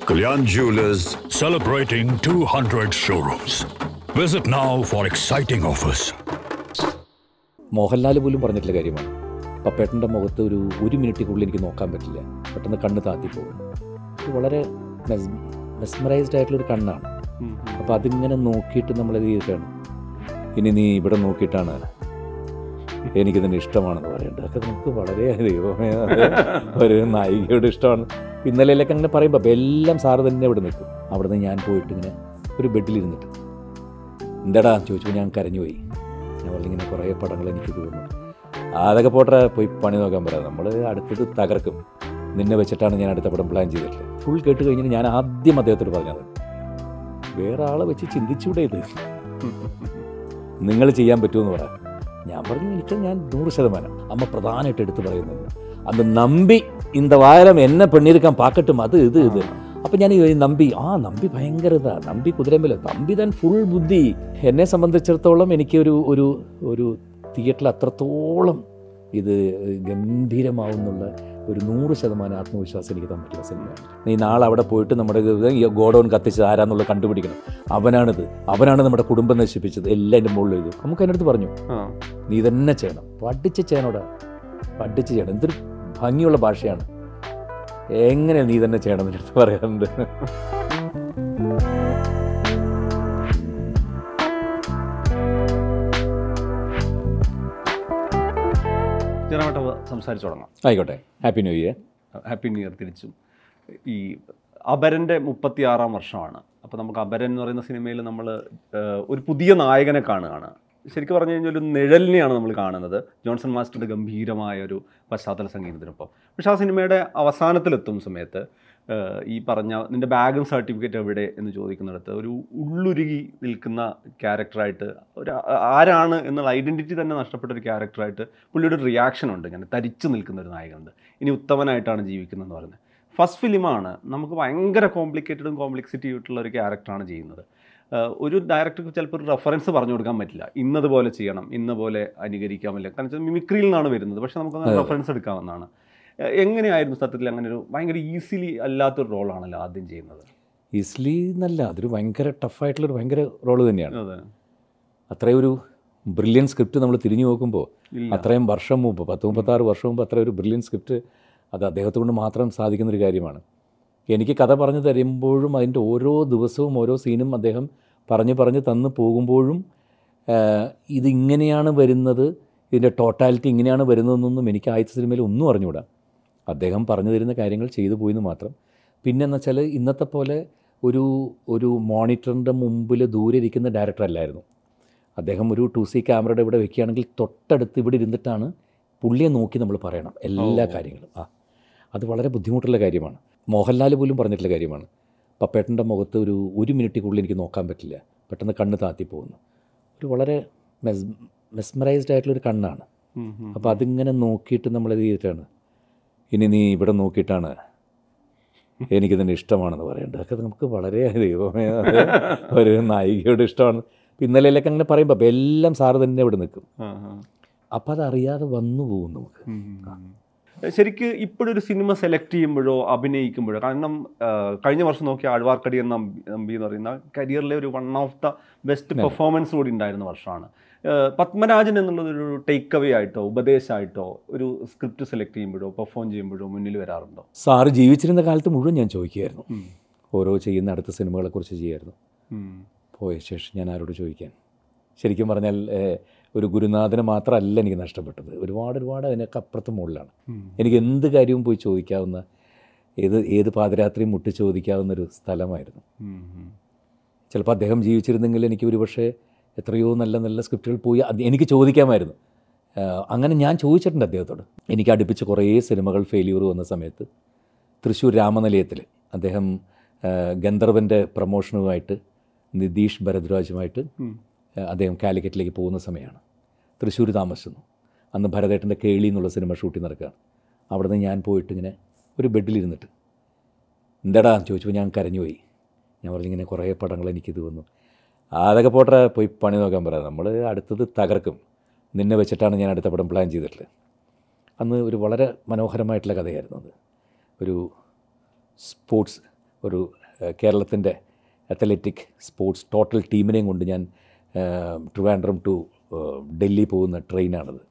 Kalyan Jewelers celebrating 200 showrooms. Visit now for exciting offers. Mohanlal പോലും പറഞ്ഞിട്ടുള്ള കാര്യമാണ്. പപ്പേട്ടൻ്റെ മുഖത്ത് ഒരു മിനിറ്റിനുള്ളിൽ എനിക്ക് നോക്കാൻ പറ്റില്ല, പെട്ടെന്ന് കണ്ണ് താത്തിപ്പോകും. ഇത് വളരെ മെസ്മറൈസ്ഡ് ആയിട്ടുള്ളൊരു കണ്ണാണ്. അപ്പോൾ അതിങ്ങനെ നോക്കിയിട്ട് നമ്മളത് ചെയ്തിട്ടാണ് ഇനി നീ ഇവിടെ നോക്കിയിട്ടാണ് എനിക്കിതിന് ഇഷ്ടമാണെന്ന് പറയേണ്ടത്. അതൊക്കെ നമുക്ക് വളരെ ദൈവമേ ഒരു നായികയോട് ഇഷ്ടമാണ്. ഇന്നലെയൊക്കെ അങ്ങനെ പറയുമ്പോൾ എല്ലാം സാറ് തന്നെ ഇവിടെ നിൽക്കും. അവിടെ നിന്ന് ഞാൻ പോയിട്ട് ഇങ്ങനെ ഒരു ബെഡിലിരുന്നിട്ട് എന്താടാ ചോദിച്ചപ്പോൾ ഞാൻ കരഞ്ഞുപോയി. ഞാൻ പറഞ്ഞിങ്ങനെ കുറേ പടങ്ങൾ എനിക്ക് തോന്നുന്നു. അതൊക്കെ പോട്ടെ, പോയി പണി നോക്കാൻ പറയാം, നമ്മൾ അടുത്തത് തകർക്കും, നിന്നെ വെച്ചിട്ടാണ് ഞാൻ അടുത്ത പടം പ്ലാൻ ചെയ്തിട്ടുള്ളത്. ഫുൾ കേട്ട് കഴിഞ്ഞിട്ട് ഞാൻ ആദ്യം അദ്ദേഹത്തോട് പറഞ്ഞത്, വേറെ ആളെ വെച്ച് ചിന്തിച്ചൂടെ ഇത്, നിങ്ങൾ ചെയ്യാൻ പറ്റുമെന്ന് പറയാം. ഞാൻ പറഞ്ഞു ഞാൻ 100%. അമ്മ പ്രധാനമായിട്ട് എടുത്ത് പറയുന്നത് അന്ന് നമ്പി இந்த വാരം എന്നെ പെണ്ണിരിക്കാൻ പാക്കട്ടും അത് ഇത്. അപ്പം ഞാൻ നമ്പി ഭയങ്കര ഇതാണ്, നമ്പി കുതിരമ്പല, നമ്പി താൻ ഫുൾ ബുദ്ധി. എന്നെ സംബന്ധിച്ചിടത്തോളം എനിക്ക് ഒരു തിയേറ്ററിൽ അത്രത്തോളം ഇത് ഗംഭീരമാവുന്നുള്ള ഒരു 100% ആത്മവിശ്വാസം എനിക്ക് തന്നിട്ടുള്ള സിനിമയാണ്. നീ നാളെ അവിടെ പോയിട്ട് നമ്മുടെ ഗോഡൗൺ കത്തിച്ചത് ആരാന്നുള്ളത് കണ്ടുപിടിക്കണം. അവനാണ് നമ്മുടെ കുടുംബം നശിപ്പിച്ചത്, എല്ലാം എൻ്റെ മുകളിൽ എഴുതും. നമുക്ക് അതിനടുത്ത് പറഞ്ഞു, നീ തന്നെ ചെയ്യണം, പഠിച്ച് ചെയ്യണം. എന്തൊരു ഭംഗിയുള്ള ഭാഷയാണ്, എങ്ങനെയാണ് നീ തന്നെ ചെയ്യണം എൻ്റെ അടുത്ത് പറയാറുണ്ട്. സംസാരിച്ചു തുടങ്ങാം. ആയിക്കോട്ടെ. Happy new year. Happy new year തിരിച്ചും. ഈ അപരൻ്റെ 36ാം വർഷമാണ്. അപ്പോൾ നമുക്ക് അപരൻ എന്ന് പറയുന്ന സിനിമയിൽ നമ്മൾ ഒരു പുതിയ നായകനെ കാണുകയാണ്. ശരിക്കും പറഞ്ഞു കഴിഞ്ഞാൽ ഒരു നിഴലിനെയാണ് നമ്മൾ കാണുന്നത്, ജോൺസൺ മാസ്റ്ററുടെ ഗംഭീരമായ ഒരു പശ്ചാത്തല സംഗീതത്തിനൊപ്പം. പക്ഷേ ആ സിനിമയുടെ അവസാനത്തിലെത്തും സമയത്ത് ഈ പറഞ്ഞ നിൻ്റെ ബാഗും സർട്ടിഫിക്കറ്റ് എവിടെ എന്ന് ചോദിക്കുന്നിടത്ത് ഒരു ഉള്ളുരുകി നിൽക്കുന്ന ക്യാരക്ടറായിട്ട് ആരാണ് എന്നുള്ള ഐഡൻറ്റിറ്റി തന്നെ നഷ്ടപ്പെട്ട ഒരു ക്യാരക്ടറായിട്ട് പുള്ളിയുടെ ഒരു റിയാക്ഷൻ ഉണ്ട്. ഇങ്ങനെ തരിച്ചു നിൽക്കുന്ന ഒരു നായകനുണ്ട്, ഇനി ഉത്തമനായിട്ടാണ് ജീവിക്കുന്നതെന്ന് പറയുന്നത്. ഫസ്റ്റ് ഫിലിമാണ്, നമുക്ക് ഭയങ്കര കോംപ്ലിക്കേറ്റഡും കോംപ്ലക്സിറ്റി ആയിട്ടുള്ള ഒരു ക്യാരക്ടറാണ് ചെയ്യുന്നത്. ഒരു ഡയറക്ടർക്ക് ചിലപ്പോൾ ഒരു റെഫറൻസ് പറഞ്ഞു കൊടുക്കാൻ പറ്റില്ല, ഇന്നതുപോലെ ചെയ്യണം, ഇന്നപോലെ അനുകരിക്കാൻ പറ്റില്ല, കാരണം വെച്ചാൽ മിമിക്രിയിൽ നിന്നാണ് വരുന്നത്. പക്ഷേ നമുക്കങ്ങനെ റെഫറൻസ് എടുക്കാവുന്നതാണ്. എങ്ങനെയായിരുന്നു സത്യത്തിൽ അങ്ങനെ ഒരു ഭയങ്കര ഈസിലി അല്ലാത്തൊരു റോളാണല്ലോ ആദ്യം ചെയ്യുന്നത്? ഈസിലി എന്നല്ല, അതൊരു ഭയങ്കര ടഫായിട്ടുള്ളൊരു ഭയങ്കര റോള് തന്നെയാണ്. അതെ, അത്രയും ഒരു ബ്രില്യൻ സ്ക്രിപ്റ്റ് നമ്മൾ തിരിഞ്ഞു നോക്കുമ്പോൾ അത്രയും വർഷം മുമ്പ് 36 വർഷം മുമ്പ് അത്ര ഒരു ബ്രില്യൻ സ്ക്രിപ്റ്റ് അത് അദ്ദേഹത്തെ കൊണ്ട് മാത്രം സാധിക്കുന്നൊരു കാര്യമാണ്. എനിക്ക് കഥ പറഞ്ഞു തരുമ്പോഴും അതിൻ്റെ ഓരോ ദിവസവും ഓരോ സീനും അദ്ദേഹം പറഞ്ഞ് തന്നു പോകുമ്പോഴും ഇതിങ്ങനെയാണ് വരുന്നത്, ഇതിൻ്റെ ടോട്ടാലിറ്റി ഇങ്ങനെയാണ് വരുന്നതെന്നൊന്നും എനിക്ക് ആദ്യത്തെ സിനിമയിൽ ഒന്നും അറിഞ്ഞുകൂടാ. അദ്ദേഹം പറഞ്ഞു തരുന്ന കാര്യങ്ങൾ ചെയ്തു പോയെന്ന് മാത്രം. പിന്നെന്ന് വെച്ചാൽ ഇന്നത്തെ പോലെ ഒരു മോണിറ്ററിൻ്റെ മുമ്പിൽ ദൂരെ ഇരിക്കുന്ന ഡയറക്ടർ അല്ലായിരുന്നു അദ്ദേഹം. ഒരു 2C ക്യാമറയുടെ ഇവിടെ വെക്കുകയാണെങ്കിൽ തൊട്ടടുത്ത് ഇവിടെ ഇരുന്നിട്ടാണ് പുള്ളിയെ നോക്കി നമ്മൾ പറയണം എല്ലാ കാര്യങ്ങളും. അത് വളരെ ബുദ്ധിമുട്ടുള്ള കാര്യമാണ്. മോഹൻലാൽ പോലും പറഞ്ഞിട്ടുള്ള കാര്യമാണ്. പപ്പേട്ടൻ്റെ മുഖത്ത് ഒരു മിനിറ്റിനുള്ളിൽ എനിക്ക് നോക്കാൻ പറ്റില്ല, പെട്ടെന്ന് കണ്ണ് താത്തിപ്പോകുന്നു. ഒരു വളരെ മെസ്മറൈസ്ഡ് ആയിട്ടുള്ളൊരു കണ്ണാണ്. അപ്പോൾ അതിങ്ങനെ നോക്കിയിട്ട് നമ്മളത് ചെയ്തിട്ടാണ് ഇനി നീ ഇവിടെ നോക്കിയിട്ടാണ് എനിക്കിതിന് ഇഷ്ടമാണെന്ന് പറയേണ്ടത്. അതൊക്കെ നമുക്ക് വളരെ ദൈവമേ ഒരു നായികയോട് ഇഷ്ടമാണ്. ഇന്നലെയൊക്കെ അങ്ങനെ പറയുമ്പോൾ എല്ലാം സാറ് തന്നെ ഇവിടെ നിൽക്കും. അപ്പോൾ അതറിയാതെ വന്നു പോകും നമുക്ക്. ശരിക്ക് ഇപ്പോഴൊരു സിനിമ സെലക്ട് ചെയ്യുമ്പോഴോ അഭിനയിക്കുമ്പോഴോ, കാരണം കഴിഞ്ഞ വർഷം നോക്കിയ ആഴ്വാർക്കടി നമ്പി എന്ന് പറയുന്ന കരിയറിലെ ഒരു one of the best performance കൂടി ഉണ്ടായിരുന്ന വർഷമാണ്. പത്മരാജൻ എന്നുള്ളതൊരു ടേക്ക് അവേ ആയിട്ടോ ഉപദേശമായിട്ടോ ഒരു സ്ക്രിപ്റ്റ് സെലക്ട് ചെയ്യുമ്പോഴോ പെർഫോം ചെയ്യുമ്പോഴോ മുന്നിൽ വരാറുണ്ടോ? സാറ് ജീവിച്ചിരുന്ന കാലത്ത് മുഴുവൻ ഞാൻ ചോദിക്കുമായിരുന്നു, ഓരോ ചെയ്യുന്ന അടുത്ത സിനിമകളെക്കുറിച്ച് ചെയ്യായിരുന്നു. പോയ ശേഷം ഞാൻ ആരോട് ചോദിക്കാൻ? ശരിക്കും പറഞ്ഞാൽ ഒരു ഗുരുനാഥനെ മാത്രമല്ല എനിക്ക് നഷ്ടപ്പെട്ടത്, ഒരുപാട് അതിനൊക്കെ അപ്പുറത്ത് മുകളിലാണ്. എനിക്ക് എന്ത് കാര്യവും പോയി ചോദിക്കാവുന്ന, ഏത് പാതിരാത്രിയും മുട്ടി ചോദിക്കാവുന്നൊരു സ്ഥലമായിരുന്നു. ചിലപ്പോൾ അദ്ദേഹം ജീവിച്ചിരുന്നെങ്കിൽ എനിക്ക് ഒരുപക്ഷെ എത്രയോ നല്ല സ്ക്രിപ്റ്റുകൾ പോയി എനിക്ക് ചോദിക്കാമായിരുന്നു. അങ്ങനെ ഞാൻ ചോദിച്ചിട്ടുണ്ട് അദ്ദേഹത്തോട്. എനിക്ക് അടുപ്പിച്ച് കുറേ സിനിമകൾ ഫെയിലിയർ വന്ന സമയത്ത് തൃശ്ശൂർ രാമനിലയത്തിൽ അദ്ദേഹം ഗന്ധർവൻ്റെ പ്രൊമോഷനുമായിട്ട് നിതീഷ് ഭരദ്വാജുമായിട്ട് അദ്ദേഹം കാലിക്കറ്റിലേക്ക് പോകുന്ന സമയമാണ്. തൃശ്ശൂർ താമസിക്കുന്നു. അന്ന് ഭരതേട്ടൻ്റെ കേളി എന്നുള്ള സിനിമ ഷൂട്ടിംഗ് നടക്കുകയാണ്. അവിടെ നിന്ന് ഞാൻ പോയിട്ട് ഇങ്ങനെ ഒരു ബെഡിലിരുന്നിട്ട് എന്താടാ ചോദിച്ചപ്പോൾ ഞാൻ കരഞ്ഞുപോയി. ഞാൻ പറഞ്ഞിങ്ങനെ കുറേ പടങ്ങൾ എനിക്കിത് വന്നു. അതൊക്കെ പോട്ടെ, പോയി പണി നോക്കാൻ പറയാം, നമ്മൾ അടുത്തത് തകർക്കും, നിന്നെ വെച്ചിട്ടാണ് ഞാൻ അടുത്ത പടം പ്ലാൻ ചെയ്തിട്ടുള്ളത്. അന്ന് ഒരു വളരെ മനോഹരമായിട്ടുള്ള കഥയായിരുന്നു അത്. ഒരു സ്പോർട്സ്, ഒരു കേരളത്തിൻ്റെ അത്ലറ്റിക് സ്പോർട്സ് ടോട്ടൽ ടീമിനെയും കൊണ്ട് ഞാൻ ട്രിവാൻഡ്രം ടു ഡൽഹി പോകുന്ന ട്രെയിനാണത്.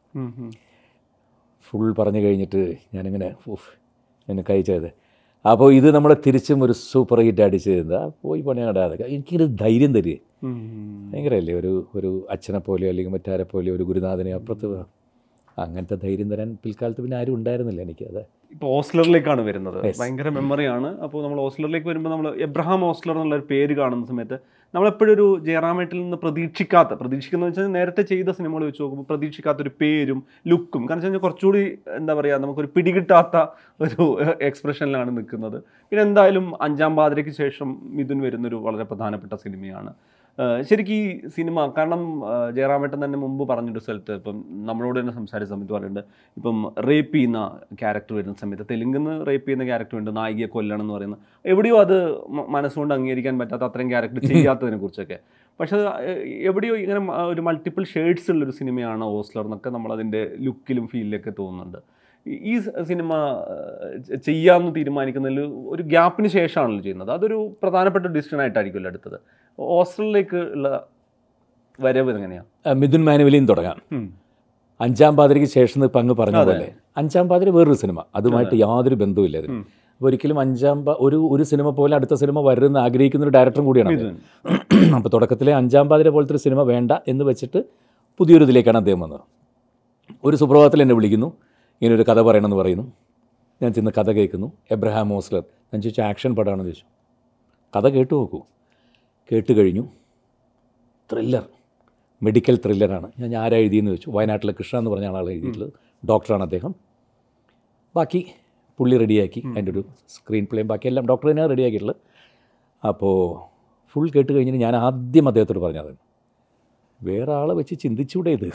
ഫുൾ പറഞ്ഞു കഴിഞ്ഞിട്ട് ഞാനിങ്ങനെ എന്നെ കഴിച്ചത്. അപ്പോൾ ഇത് നമ്മളെ തിരിച്ചും ഒരു സൂപ്പർ ഹിറ്റ് അടിച്ച് പോയി പണിയാടാതെ എനിക്കൊരു ധൈര്യം തരിക ഭയങ്കരമല്ലേ. ഒരു അച്ഛനെ പോലെയോ അല്ലെങ്കിൽ മറ്റാരെ പോലെയോ ഒരു ഗുരുനാഥനെ അപ്പുറത്ത് അങ്ങനത്തെ ധൈര്യം തരാൻ പിൽക്കാലത്ത് പിന്നെ ആരും ഉണ്ടായിരുന്നില്ല എനിക്ക്. അത് ഇപ്പോൾ ഓസ്ലറിലേക്കാണ് വരുന്നത്, ഭയങ്കര മെമ്മറിയാണ്. അപ്പോൾ നമ്മൾ ഓസ്ലറിലേക്ക് വരുമ്പോൾ നമ്മൾ എബ്രഹാം ഓസ്ലർ എന്നുള്ളൊരു പേര് കാണുന്ന സമയത്ത് നമ്മളെപ്പോഴും ഒരു ജയറാമേട്ടിൽ നിന്ന് പ്രതീക്ഷിക്കുന്ന വെച്ചാൽ നേരത്തെ ചെയ്ത സിനിമകൾ വെച്ച് നോക്കുമ്പോൾ പ്രതീക്ഷിക്കാത്തൊരു പേരും ലുക്കും, കാരണം വെച്ച് കഴിഞ്ഞാൽ കുറച്ചുകൂടി എന്താ പറയുക നമുക്കൊരു പിടികിട്ടാത്ത ഒരു എക്സ്പ്രഷനിലാണ് നിൽക്കുന്നത്. പിന്നെ എന്തായാലും അഞ്ചാം പാതിരയ്ക്ക് ശേഷം മിഥുൻ വരുന്നൊരു വളരെ പ്രധാനപ്പെട്ട സിനിമയാണ്. ശരിക്കും ഈ സിനിമ കാരണം ജയറാമേട്ടൻ തന്നെ മുമ്പ് പറഞ്ഞൊരു സ്ഥലത്ത് ഇപ്പം നമ്മളോട് തന്നെ സംസാരിച്ച സമയത്ത് പറയുന്നുണ്ട്, ഇപ്പം റേപ്പ് ചെയ്യുന്ന ക്യാരക്ടർ വരുന്ന സമയത്ത് തെലുങ്കിന്ന് റേപ്പ് ചെയ്യുന്ന ക്യാരക്ടർ ഉണ്ട്, നായികയെ കൊല്ലണം എന്ന് പറയുന്നത്, എവിടെയോ അത് മനസ്സുകൊണ്ട് അംഗീകരിക്കാൻ പറ്റാത്ത അത്രയും ക്യാരക്ടർ ചെയ്യാത്തതിനെ കുറിച്ചൊക്കെ. പക്ഷേ എവിടെയോ ഇങ്ങനെ ഒരു മൾട്ടിപ്പിൾ ഷെയ്ഡ്സ് ഉള്ളൊരു സിനിമയാണ് ഓസ്ലർ എന്നൊക്കെ നമ്മളതിൻ്റെ ലുക്കിലും ഫീലിലൊക്കെ തോന്നുന്നുണ്ട്. ഈ സിനിമ ചെയ്യാമെന്ന് തീരുമാനിക്കുന്നതിൽ ഒരു ഗ്യാപ്പിന് ശേഷമാണല്ലോ ചെയ്യുന്നത്. അതൊരു പ്രധാനപ്പെട്ട ഡിസിഷൻ ആയിട്ടായിരിക്കുമല്ലോ അടുത്തത്. ഓസ്ട്രേലിയയിലേക്ക് ഉള്ള വരവ് എങ്ങനെയാണ്? മിഥുൻ മാനുവലിയും തുടങ്ങാം. അഞ്ചാം പാതിരയ്ക്ക് ശേഷം ഇപ്പം അങ്ങ് പറഞ്ഞ പോലെ അഞ്ചാം പാതിര വേറൊരു സിനിമ, അതുമായിട്ട് യാതൊരു ബന്ധവുമില്ല അതിന്. അപ്പോൾ ഒരിക്കലും ഒരു സിനിമ പോലെ അടുത്ത സിനിമ വരുമെന്ന് ആഗ്രഹിക്കുന്ന ഒരു ഡയറക്ടറും കൂടിയാണ്. അപ്പോൾ തുടക്കത്തിലെ അഞ്ചാം പാതിര പോലത്തെ ഒരു സിനിമ വേണ്ട എന്ന് വെച്ചിട്ട് പുതിയൊരു ഇതിലേക്കാണ് അദ്ദേഹം വന്നത്. ഒരു സുപ്രഭാതത്തിൽ എന്നെ വിളിക്കുന്നു, ഇങ്ങനൊരു കഥ പറയണമെന്ന് പറയുന്നു. ഞാൻ ചെന്ന് കഥ കേൾക്കുന്നു. Abraham Ozler. ഞാൻ ചോദിച്ചു ആക്ഷൻ പടമാണെന്ന് ചോദിച്ചു. കഥ കേട്ടു നോക്കൂ. കേട്ട് കഴിഞ്ഞു. ത്രില്ലർ, മെഡിക്കൽ ത്രില്ലറാണ്. ഞാൻ ആരാ എഴുതിയെന്ന് ചോദിച്ചു. വയനാട്ടിലെ കൃഷ്ണ എന്ന് പറഞ്ഞ ആളാണ് എഴുതിയിട്ടുള്ളത്. ഡോക്ടറാണ് അദ്ദേഹം. ബാക്കി പുള്ളി റെഡിയാക്കി, അതിൻ്റെ ഒരു സ്ക്രീൻ പ്ലേയും ബാക്കിയെല്ലാം ഡോക്ടർ തന്നെയാണ് റെഡിയാക്കിയിട്ടുള്ളത്. അപ്പോൾ ഫുൾ കേട്ട് കഴിഞ്ഞിട്ട് ഞാൻ ആദ്യം അദ്ദേഹത്തോട് പറഞ്ഞത്, വേറെ ആളെ വെച്ച് ചിന്തിച്ചൂടെ ഇത്,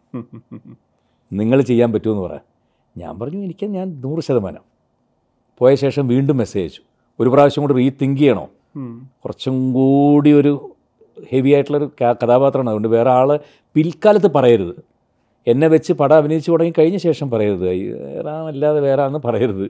നിങ്ങൾ ചെയ്യാൻ പറ്റുമെന്ന് പറയാം. ഞാൻ പറഞ്ഞു ഞാൻ 100%. പോയ ശേഷം വീണ്ടും മെസ്സേജ് അയച്ചു, ഒരു പ്രാവശ്യം കൂടി റീതിങ്ക് ചെയ്യണോ, കുറച്ചും കൂടി ഒരു ഹെവി ആയിട്ടുള്ളൊരു കഥാപാത്രമാണ്, അതുകൊണ്ട് വേറെ ആൾ പിൽക്കാലത്ത് പറയരുത്, എന്നെ വെച്ച് പടം അഭിനയിച്ച് തുടങ്ങി കഴിഞ്ഞ ശേഷം പറയരുത്, അല്ലാതെ വേറെ ആണെന്ന് പറയരുത്,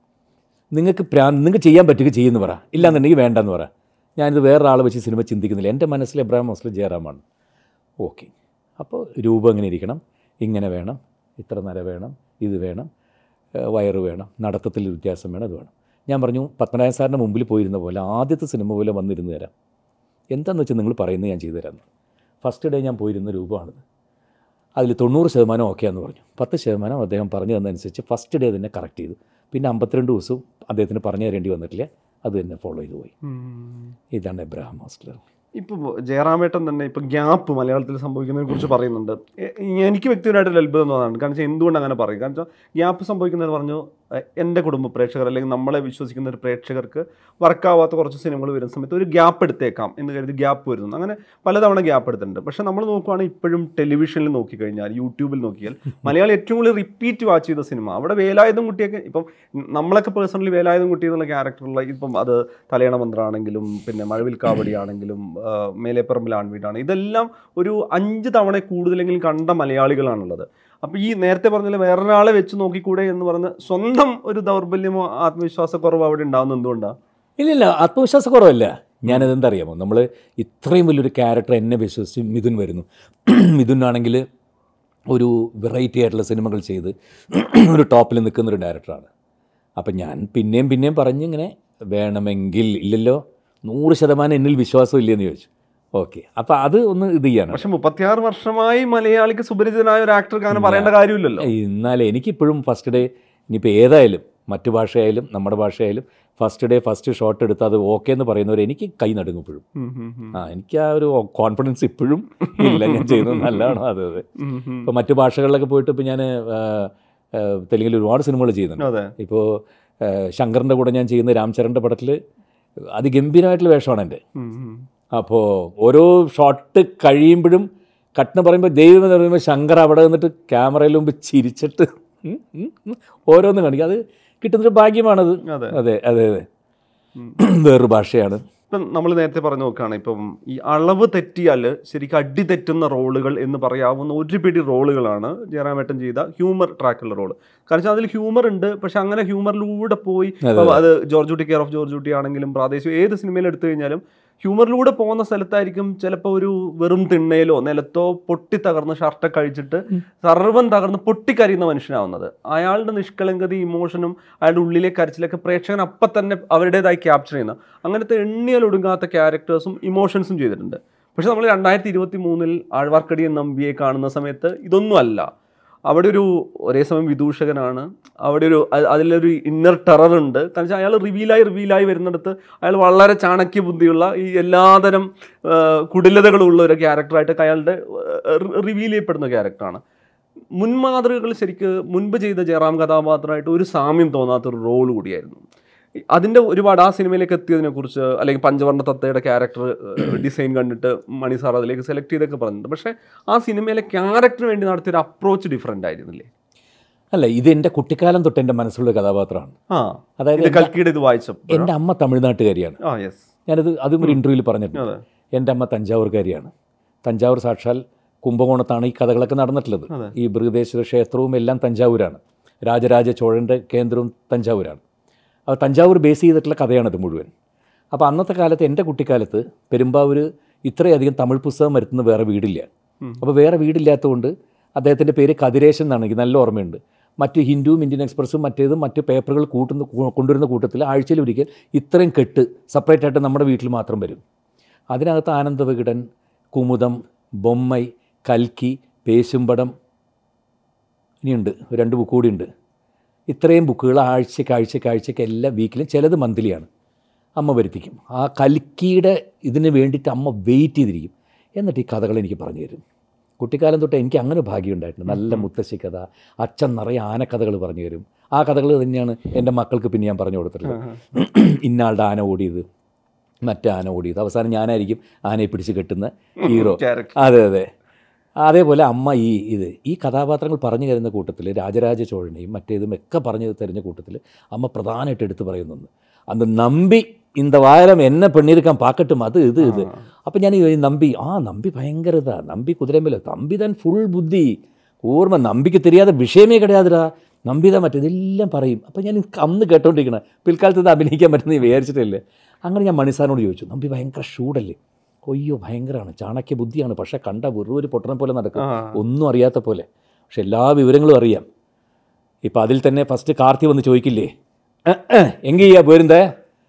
നിങ്ങൾക്ക് ചെയ്യാൻ പറ്റുക ചെയ്യുമെന്ന് പറ, ഇല്ലാന്നുണ്ടെങ്കിൽ വേണ്ടെന്ന് പറ, ഞാനിത് വേറെ ആളെ വെച്ച് സിനിമ ചിന്തിക്കുന്നില്ല, എൻ്റെ മനസ്സിൽ എബ്രഹാം ഓസ്ലർ ജയറാമാണ്. ഓക്കെ, അപ്പോൾ രൂപം എങ്ങനെ ഇരിക്കണം, ഇങ്ങനെ വേണം, ഇത്ര നര വേണം, ഇത് വേണം, വയറ് വേണം, നടത്തത്തിൽ വ്യത്യാസം വേണം, ഇത് വേണം. ഞാൻ പറഞ്ഞു പത്മനാഭൻ സാറിൻ്റെ മുമ്പിൽ പോയിരുന്ന പോലെ ആദ്യത്തെ സിനിമ പോലെ വന്നിരുന്ന് തരാം, എന്താണെന്ന് വെച്ചാൽ നിങ്ങൾ പറയുന്നത് ഞാൻ ചെയ്തു തരാമെന്ന്. ഫസ്റ്റ് ഡേ ഞാൻ പോയിരുന്ന രൂപമാണിത്. അതിൽ 90% ഓക്കെയാന്ന് പറഞ്ഞു. 10% അദ്ദേഹം പറഞ്ഞു തന്നതനുസരിച്ച് ഫസ്റ്റ് ഡേ തന്നെ കറക്റ്റ് ചെയ്തു. പിന്നെ 52 ദിവസവും അദ്ദേഹത്തിന് പറഞ്ഞു തരേണ്ടി വന്നിട്ടില്ല, അത് തന്നെ ഫോളോ ചെയ്തു പോയി. ഇതാണ് എബ്രഹാം ഓസ്ലർ. ഇപ്പോൾ ജയറാമേട്ടൻ തന്നെ ഇപ്പോൾ ഗ്യാപ്പ് മലയാളത്തിൽ സംഭവിക്കുന്നതിനെ കുറിച്ച് പറയുന്നുണ്ട്. എനിക്ക് വ്യക്തിപരമായിട്ടൊരു അത്ഭുതം തോന്നാറുണ്ട്. കാരണം വെച്ചാൽ എന്തുകൊണ്ട് അങ്ങനെ പറയും? കാരണം വെച്ചാൽ ഗ്യാപ്പ് സംഭവിക്കുന്നത് പറഞ്ഞു എൻ്റെ കുടുംബ പ്രേക്ഷകർ അല്ലെങ്കിൽ നമ്മളെ വിശ്വസിക്കുന്ന ഒരു പ്രേക്ഷകർക്ക് വർക്കാവാത്ത കുറച്ച് സിനിമകൾ വരുന്ന സമയത്ത് ഒരു ഗ്യാപ്പ് എടുത്തേക്കാം എന്ന് കരുതി ഗ്യാപ്പ് വരുന്നു. അങ്ങനെ പലതവണ ഗ്യാപ്പ് എടുത്തിട്ടുണ്ട്. പക്ഷേ നമ്മൾ നോക്കുവാണെങ്കിൽ ഇപ്പോഴും ടെലിവിഷനിൽ നോക്കിക്കഴിഞ്ഞാൽ, യൂട്യൂബിൽ നോക്കിയാൽ മലയാളം ഏറ്റവും കൂടുതൽ റിപ്പീറ്റ് വാച്ച് ചെയ്ത സിനിമ അവിടെ വേലായുധം കുട്ടിയൊക്കെ. ഇപ്പം നമ്മളൊക്കെ പേഴ്സണലി വേലായുധം കുട്ടി എന്നുള്ള ക്യാരക്ടറുള്ള ഇപ്പം അത് തലയണ മന്ത്രമാണെങ്കിലും പിന്നെ മഴവിൽ കാവടി ആണെങ്കിലും മേലേപ്പറമ്പിൽ ആൺവീടാണ്, ഇതെല്ലാം ഒരു 5 തവണ കൂടുതലെങ്കിലും കണ്ട മലയാളികളാണുള്ളത്. അപ്പോൾ ഈ നേരത്തെ പറഞ്ഞാൽ വേറൊരാളെ വെച്ച് നോക്കിക്കൂടെ എന്ന് പറഞ്ഞ് സ്വന്തം ഒരു ദൗർബല്യമോ ആത്മവിശ്വാസക്കുറവോ അവിടെ ഉണ്ടാകുന്നത് എന്തുകൊണ്ടാണ്? ഇല്ല, ആത്മവിശ്വാസക്കുറവല്ല. ഞാനതെന്താ അറിയാമോ, നമ്മൾ ഇത്രയും വലിയൊരു ക്യാരക്ടർ എന്നെ വിശ്വസിച്ച് മിഥുൻ വരുന്നു. മിഥുൻ ആണെങ്കിൽ ഒരു വെറൈറ്റി ആയിട്ടുള്ള സിനിമകൾ ചെയ്ത് ഒരു ടോപ്പിൽ നിൽക്കുന്നൊരു ഡയറക്ടറാണ്. അപ്പം ഞാൻ പിന്നെയും പറഞ്ഞിങ്ങനെ വേണമെങ്കിൽ, ഇല്ലല്ലോ 100% എന്നിൽ വിശ്വാസം ഇല്ലെന്ന് ചോദിച്ചു. ഓക്കെ, അപ്പോൾ അത് ഒന്ന് ഇത് ചെയ്യാണ്. പക്ഷെ 36 വർഷമായി മലയാളിക്ക് സുപരിചിതനായ ഒരു ആക്ടർക്ക് അങ്ങനെ പറയേണ്ട കാര്യമില്ലല്ലോ. എന്നാലേ എനിക്കിപ്പോഴും ഫസ്റ്റ് ഡേ, ഇനിയിപ്പോൾ ഏതായാലും മറ്റു ഭാഷയായാലും നമ്മുടെ ഭാഷയായാലും ഫസ്റ്റ് ഡേ ഫസ്റ്റ് ഷോട്ട് എടുത്ത് അത് ഓക്കെ എന്ന് പറയുന്നവർ എനിക്ക് കൈ നടുങ്ങപ്പോഴും. എനിക്ക് ആ ഒരു കോൺഫിഡൻസ് ഇപ്പോഴും ഇല്ല ഞാൻ ചെയ്യുന്നത് നല്ലതാണോ. അതെ. ഇപ്പോൾ മറ്റു ഭാഷകളിലൊക്കെ പോയിട്ട് ഇപ്പോൾ ഞാൻ തെലുങ്കിൽ ഒരുപാട് സിനിമകൾ ചെയ്യുന്നുണ്ട്. ഇപ്പോൾ ശങ്കറിൻ്റെ കൂടെ ഞാൻ ചെയ്യുന്ന രാംചരൻ്റെ പടത്തിൽ അതിഗംഭീരമായിട്ടുള്ള വേഷമാണ് എൻ്റെ. അപ്പോൾ ഓരോ ഷോട്ട് കഴിയുമ്പോഴും കട്ടെന്ന് പറയുമ്പോൾ ദൈവം എന്ന് പറയുമ്പോൾ ശങ്കർ അവിടെ നിന്നിട്ട് ക്യാമറയിൽ മുമ്പ് ചിരിച്ചിട്ട് ഓരോന്നും കാണിക്കും. അത് കിട്ടുന്നൊരു ഭാഗ്യമാണത്. അതെ. വേറൊരു ഭാഷയാണ്. ഇപ്പം നമ്മൾ നേരത്തെ പറഞ്ഞു നോക്കുകയാണ്, ഇപ്പം ഈ അളവ് തെറ്റിയാൽ ശരിക്കും അടി തെറ്റുന്ന റോളുകൾ എന്ന് പറയാവുന്ന ഒരു പിടി റോളുകളാണ് ജയറാമേട്ടൻ ചെയ്ത ഹ്യൂമർ ട്രാക്കുള്ള റോള്. കാരണം വെച്ചാൽ അതിൽ ഹ്യൂമർ ഉണ്ട്, പക്ഷെ അങ്ങനെ ഹ്യൂമറിലൂടെ പോയി, അത് ജോർജ് കുട്ടി കെയർ ഓഫ് ജോർജ് കുട്ടി ആണെങ്കിലും പ്രാദേശിക ഏത് സിനിമയിൽ എടുത്തു കഴിഞ്ഞാലും ഹ്യൂമറിലൂടെ പോകുന്ന സ്ഥലത്തായിരിക്കും ചിലപ്പോൾ ഒരു വെറും തിണ്ണയിലോ നിലത്തോ പൊട്ടി തകർന്ന് ഷർട്ടൊക്കെ കഴിച്ചിട്ട് സർവ്വം തകർന്ന് പൊട്ടിക്കരയുന്ന മനുഷ്യനാവുന്നത്. അയാളുടെ നിഷ്കളങ്കതയും ഇമോഷനും അയാളുടെ ഉള്ളിലെ കരച്ചിലൊക്കെ പ്രേക്ഷകൻ അപ്പം തന്നെ അവരുടേതായി ക്യാപ്ചർ ചെയ്യുന്ന അങ്ങനത്തെ എണ്ണിയാലൊടുങ്ങാത്ത ക്യാരക്ടേഴ്സും ഇമോഷൻസും ചെയ്തിട്ടുണ്ട്. പക്ഷെ നമ്മൾ 2023 ആഴ്വാർക്കടിയൻ നമ്പിയെ കാണുന്ന സമയത്ത് ഇതൊന്നും അല്ല. അവിടെ ഒരു ഒരേ സമയം വിദൂഷകനാണ്, അവിടെ ഒരു അതിലൊരു ഇന്നർ ടെററുണ്ട്. കാരണം വെച്ചാൽ അയാൾ റിവീലായി വരുന്നിടത്ത് അയാൾ വളരെ ചാണക്യ ബുദ്ധിയുള്ള ഈ എല്ലാതരം കുടിലതകളുള്ള ഒരു ക്യാരക്ടറായിട്ട് അയാളുടെ റിവീൽ ചെയ്യപ്പെടുന്ന ക്യാരക്ടറാണ്. മുൻമാതൃകകൾ ശരിക്ക് മുൻപ് ചെയ്ത ജയറാം കഥാപാത്രമായിട്ട് ഒരു സാമ്യം തോന്നാത്തൊരു റോൾ കൂടിയായിരുന്നു. അതിൻ്റെ ഒരുപാട് ആ സിനിമയിലേക്ക് എത്തിയതിനെ കുറിച്ച് അല്ലെങ്കിൽ പഞ്ചവർണ്ണ തത്തയുടെ ക്യാരക്ടർ ഡിസൈൻ കണ്ടിട്ട് മണി സാർ അതിലേക്ക് സെലക്ട് ചെയ്തൊക്കെ പറഞ്ഞിട്ടുണ്ട്. പക്ഷേ ആ സിനിമയിലെ ക്യാരക്ടറിന് വേണ്ടി നടത്തിയൊരു അപ്രോച്ച് ഡിഫറെൻ്റ് ആയിരുന്നില്ലേ? അല്ല, ഇത് എൻ്റെ കുട്ടിക്കാലം തൊട്ട് എൻ്റെ മനസ്സിലുള്ള കഥാപാത്രമാണ്. അതായത് കൽക്കിയുടെ ഇത് വായിച്ചപ്പോൾ എൻ്റെ അമ്മ തമിഴ്നാട്ടുകാരിയാണ്. ഞാനത് അതും ഒരു ഇൻ്റർവ്യൂവിൽ പറഞ്ഞിട്ടുണ്ട്. എൻ്റെ അമ്മ തഞ്ചാവൂർക്കാരിയാണ്. തഞ്ചാവൂർ സാക്ഷാൽ കുംഭകോണത്താണ് ഈ കഥകളൊക്കെ നടന്നിട്ടുള്ളത്. ഈ ബൃഹദേശ്വര ക്ഷേത്രവും എല്ലാം തഞ്ചാവൂരാണ്. രാജരാജ ചോഴൻ്റെ കേന്ദ്രവും തഞ്ചാവൂരാണ്. അപ്പോൾ തഞ്ചാവൂർ ബേസ് ചെയ്തിട്ടുള്ള കഥയാണിത് മുഴുവൻ. അപ്പോൾ അന്നത്തെ കാലത്ത് എൻ്റെ കുട്ടിക്കാലത്ത് പെരുമ്പാവൂർ ഇത്രയധികം തമിഴ് പുസ്തകം വരുത്തുന്ന വേറെ വീടില്ല. അപ്പോൾ വേറെ വീടില്ലാത്തതുകൊണ്ട് അദ്ദേഹത്തിൻ്റെ പേര് കതിരേശൻ എന്നാണ്, എനിക്ക് നല്ല ഓർമ്മയുണ്ട്. മറ്റ് ഹിന്ദുവും ഇന്ത്യൻ എക്സ്പ്രസ്സും മറ്റ് പേപ്പറുകൾ കൊണ്ടുവരുന്ന കൂട്ടത്തിൽ ആഴ്ചയിൽ ഒരിക്കൽ ഇത്രയും കെട്ട് സെപ്പറേറ്റ് ആയിട്ട് നമ്മുടെ വീട്ടിൽ മാത്രം വരും. അതിനകത്ത് ആനന്ദവികടൻ, കുമുദം, ബൊമ്മൈ, കൽക്കി, പേശുംപടം, ഇനിയുണ്ട് 2 ബുക്ക് കൂടിയുണ്ട്. ഇത്രയും ബുക്കുകൾ ആഴ്ചയ്ക്ക് എല്ലാ വീക്കിലും, ചിലത് മന്ത്ലിയാണ്, അമ്മ വരുത്തിക്കും. ആ കൽക്കിയുടെ ഇതിന് വേണ്ടിയിട്ട് അമ്മ വെയിറ്റ് ചെയ്തിരിക്കും. എന്നിട്ട് ഈ കഥകൾ എനിക്ക് പറഞ്ഞു തരും. കുട്ടിക്കാലം തൊട്ട് എനിക്ക് അങ്ങനെ ഭാഗ്യം ഉണ്ടായിട്ടുണ്ട്. നല്ല മുത്തശ്ശി കഥ, അച്ഛൻ നിറയെ ആനക്കഥകൾ പറഞ്ഞു തരും. ആ കഥകൾ തന്നെയാണ് എൻ്റെ മക്കൾക്ക് പിന്നെ ഞാൻ പറഞ്ഞു കൊടുത്തിട്ടുള്ളത്. ഇന്നാളുടെ ആന ഓടിയത്, മറ്റേ ആന ഓടിയത്, അവസാനം ഞാനായിരിക്കും ആനയെ പിടിച്ച് കെട്ടുന്ന ഹീറോ. അതെ. അതേപോലെ അമ്മ ഈ കഥാപാത്രങ്ങൾ പറഞ്ഞു തരുന്ന കൂട്ടത്തിൽ രാജരാജ ചോഴനെയും മറ്റേതും ഒക്കെ പറഞ്ഞു തരുന്ന കൂട്ടത്തിൽ അമ്മ പ്രധാനമായിട്ട് എടുത്ത് പറയുന്നുണ്ട്, അന്ന് നമ്പി இந்த வாரம் என்ன பண்ணியிருக்கான் பார்க்கட்டும், அது இது അപ്പം ഞാൻ നമ്പി ഭയങ്കര നമ്പി കുതിരമ്പല, തമ്പി താൻ ഫുൾ ബുദ്ധി ഓർമ്മ, നമ്പിക്ക് தெரியாத വിഷയമേ കിടയാതിരാ, നമ്പിതാ മറ്റേതെല്ലാം പറയും. അപ്പം ഞാൻ അന്ന് കേട്ടോണ്ടിരിക്കണം, പിൽക്കാലത്ത് ഇത് അഭിനയിക്കാൻ പറ്റുന്ന വിചാരിച്ചിട്ടില്ലേ. അങ്ങനെ ഞാൻ മണിസാറിനോട് ചോദിച്ചു, നമ്പി ഭയങ്കര ഷൂടല്ലേ? അയ്യോ ഭയങ്കരമാണ്, ചാണക്യ ബുദ്ധിയാണ്, പക്ഷേ കണ്ട വെറും ഒരു പൊട്ടനെ പോലെ നടക്കും, ഒന്നും അറിയാത്ത പോലെ, പക്ഷെ എല്ലാ വിവരങ്ങളും അറിയാം. ഇപ്പം അതിൽ തന്നെ ഫസ്റ്റ് കാർത്തി വന്ന് ചോദിക്കില്ലേ, എങ്കിയാ പോരുന്നേ,